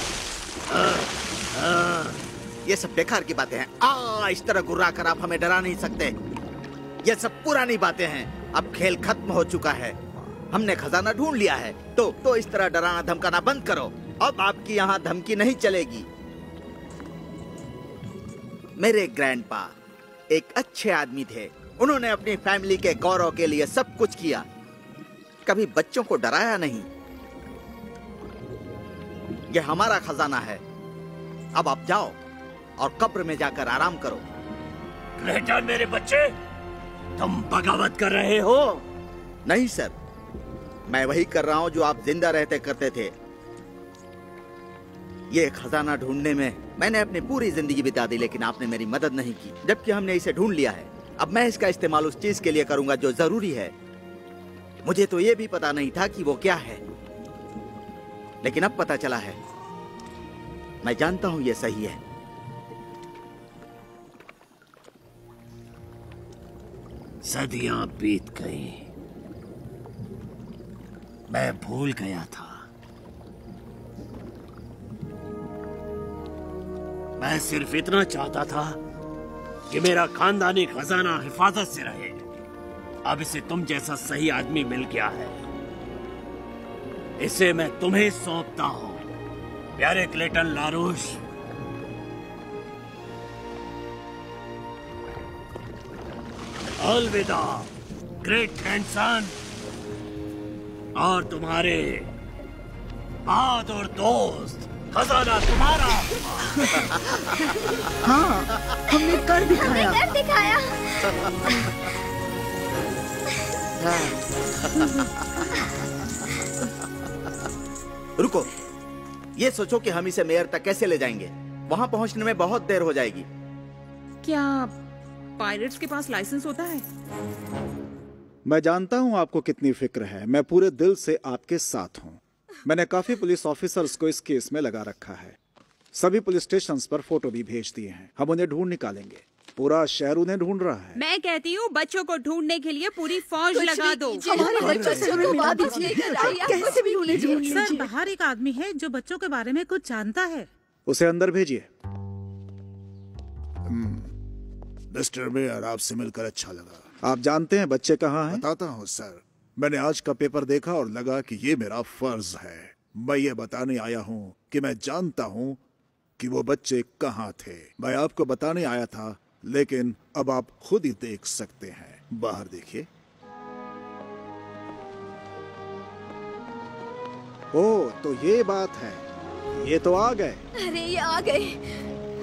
ये सब बेकार की बातें हैं। इस तरह गुर्रा कर आप हमें डरा नहीं सकते। ये सब पुरानी बातें हैं। अब खेल खत्म हो चुका है। हमने खजाना ढूंढ लिया है। तो इस तरह डराना धमकाना बंद करो। अब आपकी यहाँ धमकी नहीं चलेगी। मेरे ग्रैंडपा एक अच्छे आदमी थे। उन्होंने अपनी फैमिली के गौरव के लिए सब कुछ किया, कभी बच्चों को डराया नहीं। यह हमारा खजाना है। अब आप जाओ और कब्र में जाकर आराम करो। क्लेटन मेरे बच्चे, तुम बगावत कर रहे हो? नहीं सर, मैं वही कर रहा हूं जो आप जिंदा रहते करते थे। ये खजाना ढूंढने में मैंने अपनी पूरी जिंदगी बिता दी, लेकिन आपने मेरी मदद नहीं की, जबकि हमने इसे ढूंढ लिया है। अब मैं इसका इस्तेमाल उस चीज के लिए करूंगा जो जरूरी है। मुझे तो ये भी पता नहीं था कि वो क्या है, लेकिन अब पता चला है। मैं जानता हूं ये सही है। सदियां बीत गई, मैं भूल गया था। मैं सिर्फ इतना चाहता था कि मेरा खानदानी खजाना हिफाजत से रहे। अब इसे तुम जैसा सही आदमी मिल गया है, इसे मैं तुम्हें सौंपता हूं, प्यारे क्लेटन लारूश। अलविदा ग्रेट ग्रैंडसन, और तुम्हारे बहादुर दोस्त, खजाना तुम्हारा। हाँ, हमने कर दिखाया। कर दिखाया। रुको, ये सोचो कि हम इसे मेयर तक कैसे ले जाएंगे। वहां पहुंचने में बहुत देर हो जाएगी। क्या पायरेट्स के पास लाइसेंस होता है? मैं जानता हूं आपको कितनी फिक्र है। मैं पूरे दिल से आपके साथ हूं। मैंने काफी पुलिस ऑफिसर्स को इस केस में लगा रखा है। सभी पुलिस स्टेशंस पर फोटो भी भेज दिए हैं। हम उन्हें ढूंढ निकालेंगे। पूरा शहर उन्हें ढूंढ रहा है। मैं कहती हूँ बच्चों को ढूंढने के लिए पूरी फौज लगा दो। हमारे बच्चों से हमें मिला दीजिए। कैसे भी उन्हें ढूंढ सर, बाहर एक आदमी है जो बच्चों के बारे में कुछ जानता है। उसे अंदर भेजिए। मिस्टर मेयर, आपसे मिलकर अच्छा लगा। आप जानते हैं बच्चे कहाँ हैं? बताता हूँ सर। मैंने आज का पेपर देखा और लगा कि ये मेरा फर्ज है। मैं ये बताने आया हूँ कि मैं जानता हूँ कि वो बच्चे कहाँ थे। मैं आपको बताने आया था, लेकिन अब आप खुद ही देख सकते हैं। बाहर देखिए। ओह, तो ये बात है। ये तो आ गए। अरे ये आ गए।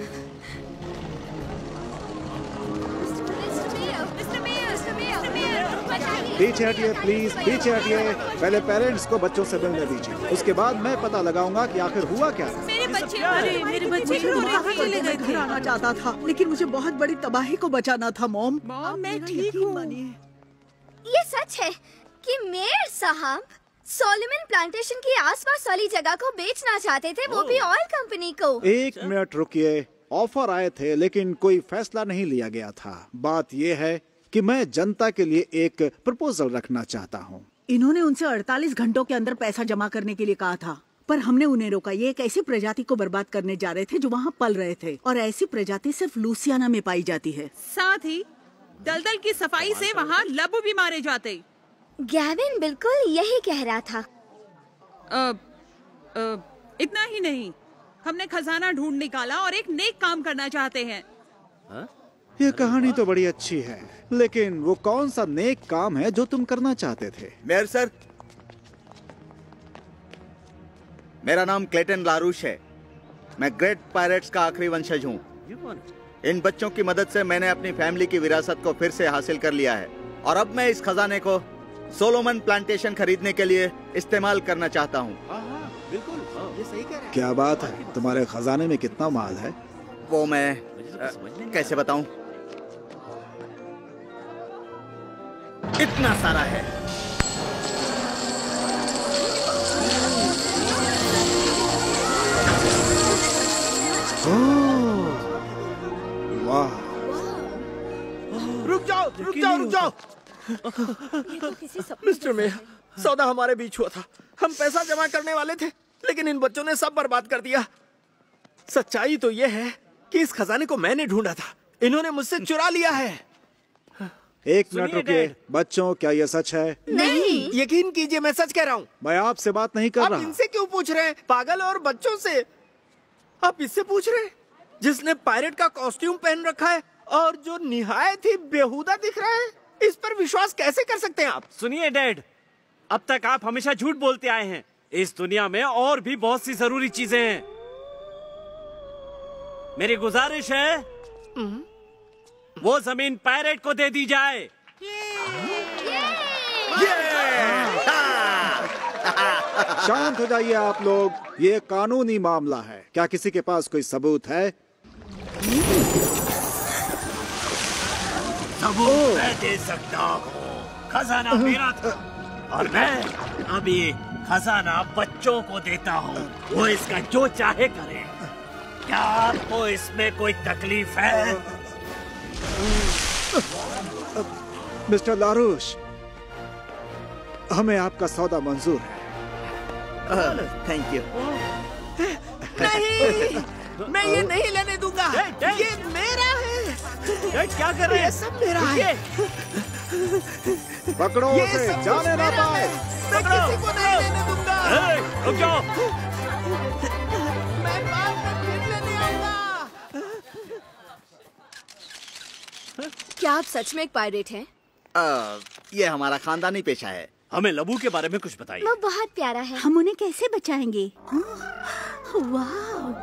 पीछे हटिए प्लीज, पीछे हटिए। पहले पेरेंट्स को बच्चों से मिलने दीजिए, उसके बाद मैं पता लगाऊंगा कि आखिर हुआ क्या है। मेरे बच्चे, अरे मेरे बच्चे कहाँ चले गए थे? आना चाहता था, लेकिन मुझे बहुत बड़ी तबाही को बचाना था। मॉम, मैं ठीक हूँ। ये सच है कि मेयर साहब सोलोमन प्लांटेशन की आसपास वाली जगह को बेचना चाहते थे, वो भी ऑयल कंपनी को। एक मिनट रुकिए। ऑफर आए थे, लेकिन कोई फैसला नहीं लिया गया था। बात यह है कि मैं जनता के लिए एक प्रपोजल रखना चाहता हूँ। इन्होंने उनसे 48 घंटों के अंदर पैसा जमा करने के लिए कहा था, पर हमने उन्हें रोका। ये एक ऐसी प्रजाति को बर्बाद करने जा रहे थे जो वहाँ पल रहे थे, और ऐसी प्रजाति सिर्फ लुसियाना में पाई जाती है। साथ ही दलदल की सफाई से वहाँ लबु भी मारे जाते। गैविन बिल्कुल यही कह रहा था। इतना ही नहीं, हमने खजाना ढूंढ निकाला और एक नेक काम करना चाहते हैं। ये कहानी तो बड़ी अच्छी है, लेकिन वो कौन सा नेक काम है जो तुम करना चाहते थे? मेयर सर, मेरा नाम क्लेटन लारूश है। मैं ग्रेट पायरेट्स का आखिरी वंशज हूँ। इन बच्चों की मदद से मैंने अपनी फैमिली की विरासत को फिर से हासिल कर लिया है, और अब मैं इस खजाने को सोलोमन प्लांटेशन खरीदने के लिए इस्तेमाल करना चाहता हूँ। बिल्कुल, ये सही कह रहे हैं। क्या बात है? तुम्हारे खजाने में कितना माल है? वो मैं कैसे बताऊं? इतना सारा है। वाह! रुक जाओ, रुक जाओ, रुक जाओ। मिस्टर मेयर, सौदा हमारे बीच हुआ था। हम पैसा जमा करने वाले थे, लेकिन इन बच्चों ने सब बर्बाद कर दिया। सच्चाई तो यह है कि इस खजाने को मैंने ढूंढा था, इन्होंने मुझसे चुरा लिया है। एक मिनट रुकिए बच्चों, क्या ये सच है? नहीं, यकीन कीजिए मैं सच कह रहा हूँ। मैं आपसे बात नहीं कर आप रहा। इनसे क्यों पूछ रहे हैं? पागल और बच्चों से आप इससे पूछ रहे हैं जिसने पायरेट का कॉस्ट्यूम पहन रखा है और जो निहायत ही बेहुदा दिख रहा है। इस पर विश्वास कैसे कर सकते हैं आप? सुनिए डैड, अब तक आप हमेशा झूठ बोलते आए हैं। इस दुनिया में और भी बहुत सी जरूरी चीजें हैं। मेरी गुजारिश है वो जमीन पायरेट को दे दी जाए। शांत हो जाइए आप लोग, ये कानूनी मामला है। क्या किसी के पास कोई सबूत है? सबूत मैं दे सकता हूँ। खजाना मेरा था और मैं अब ये खजाना बच्चों को देता हूँ। वो इसका जो चाहे करे। क्या आपको इसमें कोई तकलीफ है? मिस्टर लारूश, हमें आपका सौदा मंजूर है। Thank you. नहीं, मैं ये नहीं लेने दूंगा। ये मेरा है। क्या कर रहे हैं? ये सब मेरा है। पकड़ो उसे, जाने ना पाए। मैं किसी को नहीं लेने दूंगा। रुक जाओ। मैं बाद में फिर लेने आऊंगा। क्या आप सच में एक पायरेट हैं? ये हमारा खानदानी पेशा है। हमें लबू के बारे में कुछ बताइए। वो बहुत प्यारा है। हम उन्हें कैसे बचाएंगे? वाह,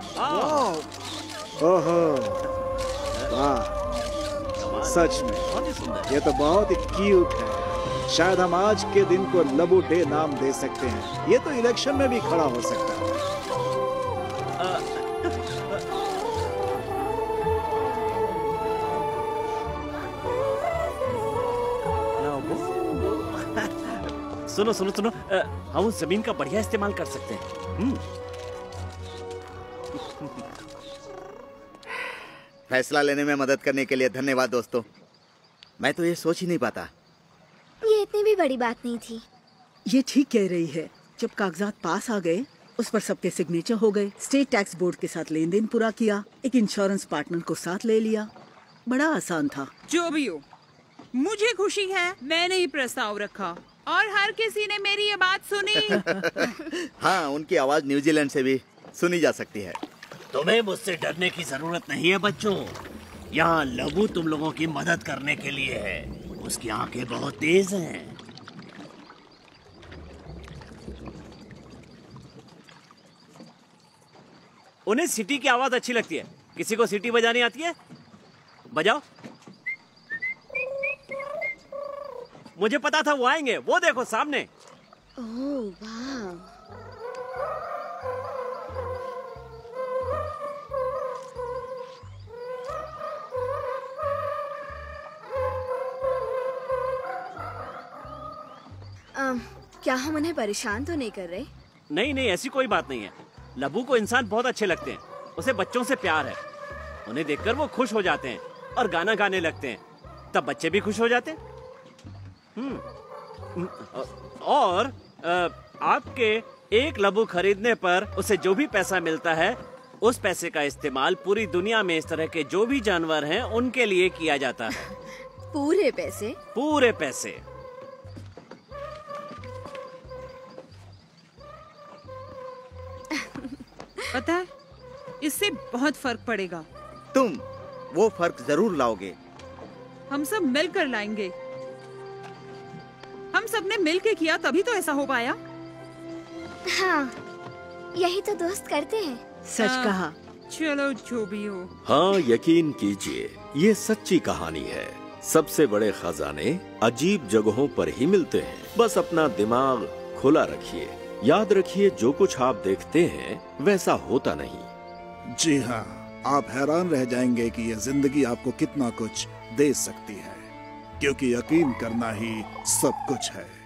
ओहो, वाह, सच में ये तो बहुत ही क्यूट है। शायद हम आज के दिन को लबू डे नाम दे सकते हैं। ये तो इलेक्शन में भी खड़ा हो सकता है। सुनो सुनो सुनो, हम उस जमीन का बढ़िया इस्तेमाल कर सकते हैं। फैसला लेने में मदद करने के लिए धन्यवाद दोस्तों। मैं तो ये सोच ही नहीं पाता। ये इतनी भी बड़ी बात नहीं थी। ये ठीक कह रही है। जब कागजात पास आ गए, उस पर सबके सिग्नेचर हो गए। स्टेट टैक्स बोर्ड के साथ लेन देन पूरा किया, एक इंश्योरेंस पार्टनर को साथ ले लिया। बड़ा आसान था। जो भी हो, मुझे खुशी है मैंने ही प्रस्ताव रखा और हर किसी ने मेरी ये बात सुनी। हाँ, उनकी आवाज न्यूजीलैंड से भी सुनी जा सकती है। तुम्हें मुझसे डरने की जरूरत नहीं है बच्चों। यहाँ लबू तुम लोगों की मदद करने के लिए है। उसकी आंखें बहुत तेज हैं। उन्हें सिटी की आवाज अच्छी लगती है। किसी को सिटी बजानी आती है? बजाओ। मुझे पता था वो आएंगे। वो देखो सामने। ओह वाह। क्या हम उन्हें परेशान तो नहीं कर रहे? नहीं नहीं, ऐसी कोई बात नहीं है। लबू को इंसान बहुत अच्छे लगते हैं। उसे बच्चों से प्यार है। उन्हें देखकर वो खुश हो जाते हैं और गाना गाने लगते हैं। तब बच्चे भी खुश हो जाते हैं। और आपके एक लबू खरीदने पर उसे जो भी पैसा मिलता है, उस पैसे का इस्तेमाल पूरी दुनिया में इस तरह के जो भी जानवर हैं उनके लिए किया जाता है। पूरे पैसे? पूरे पैसे। पता है, इससे बहुत फर्क पड़ेगा। तुम वो फर्क जरूर लाओगे। हम सब मिलकर लाएंगे। हम सब ने मिलकर किया तभी तो ऐसा हो पाया। हाँ, यही तो दोस्त करते हैं। सच कहा। चलो जो भी हो। हाँ, यकीन कीजिए, ये सच्ची कहानी है। सबसे बड़े खजाने अजीब जगहों पर ही मिलते हैं। बस अपना दिमाग खुला रखिए। याद रखिए, जो कुछ आप देखते हैं वैसा होता नहीं। जी हाँ, आप हैरान रह जाएंगे कि ये जिंदगी आपको कितना कुछ दे सकती है, क्योंकि यकीन करना ही सब कुछ है।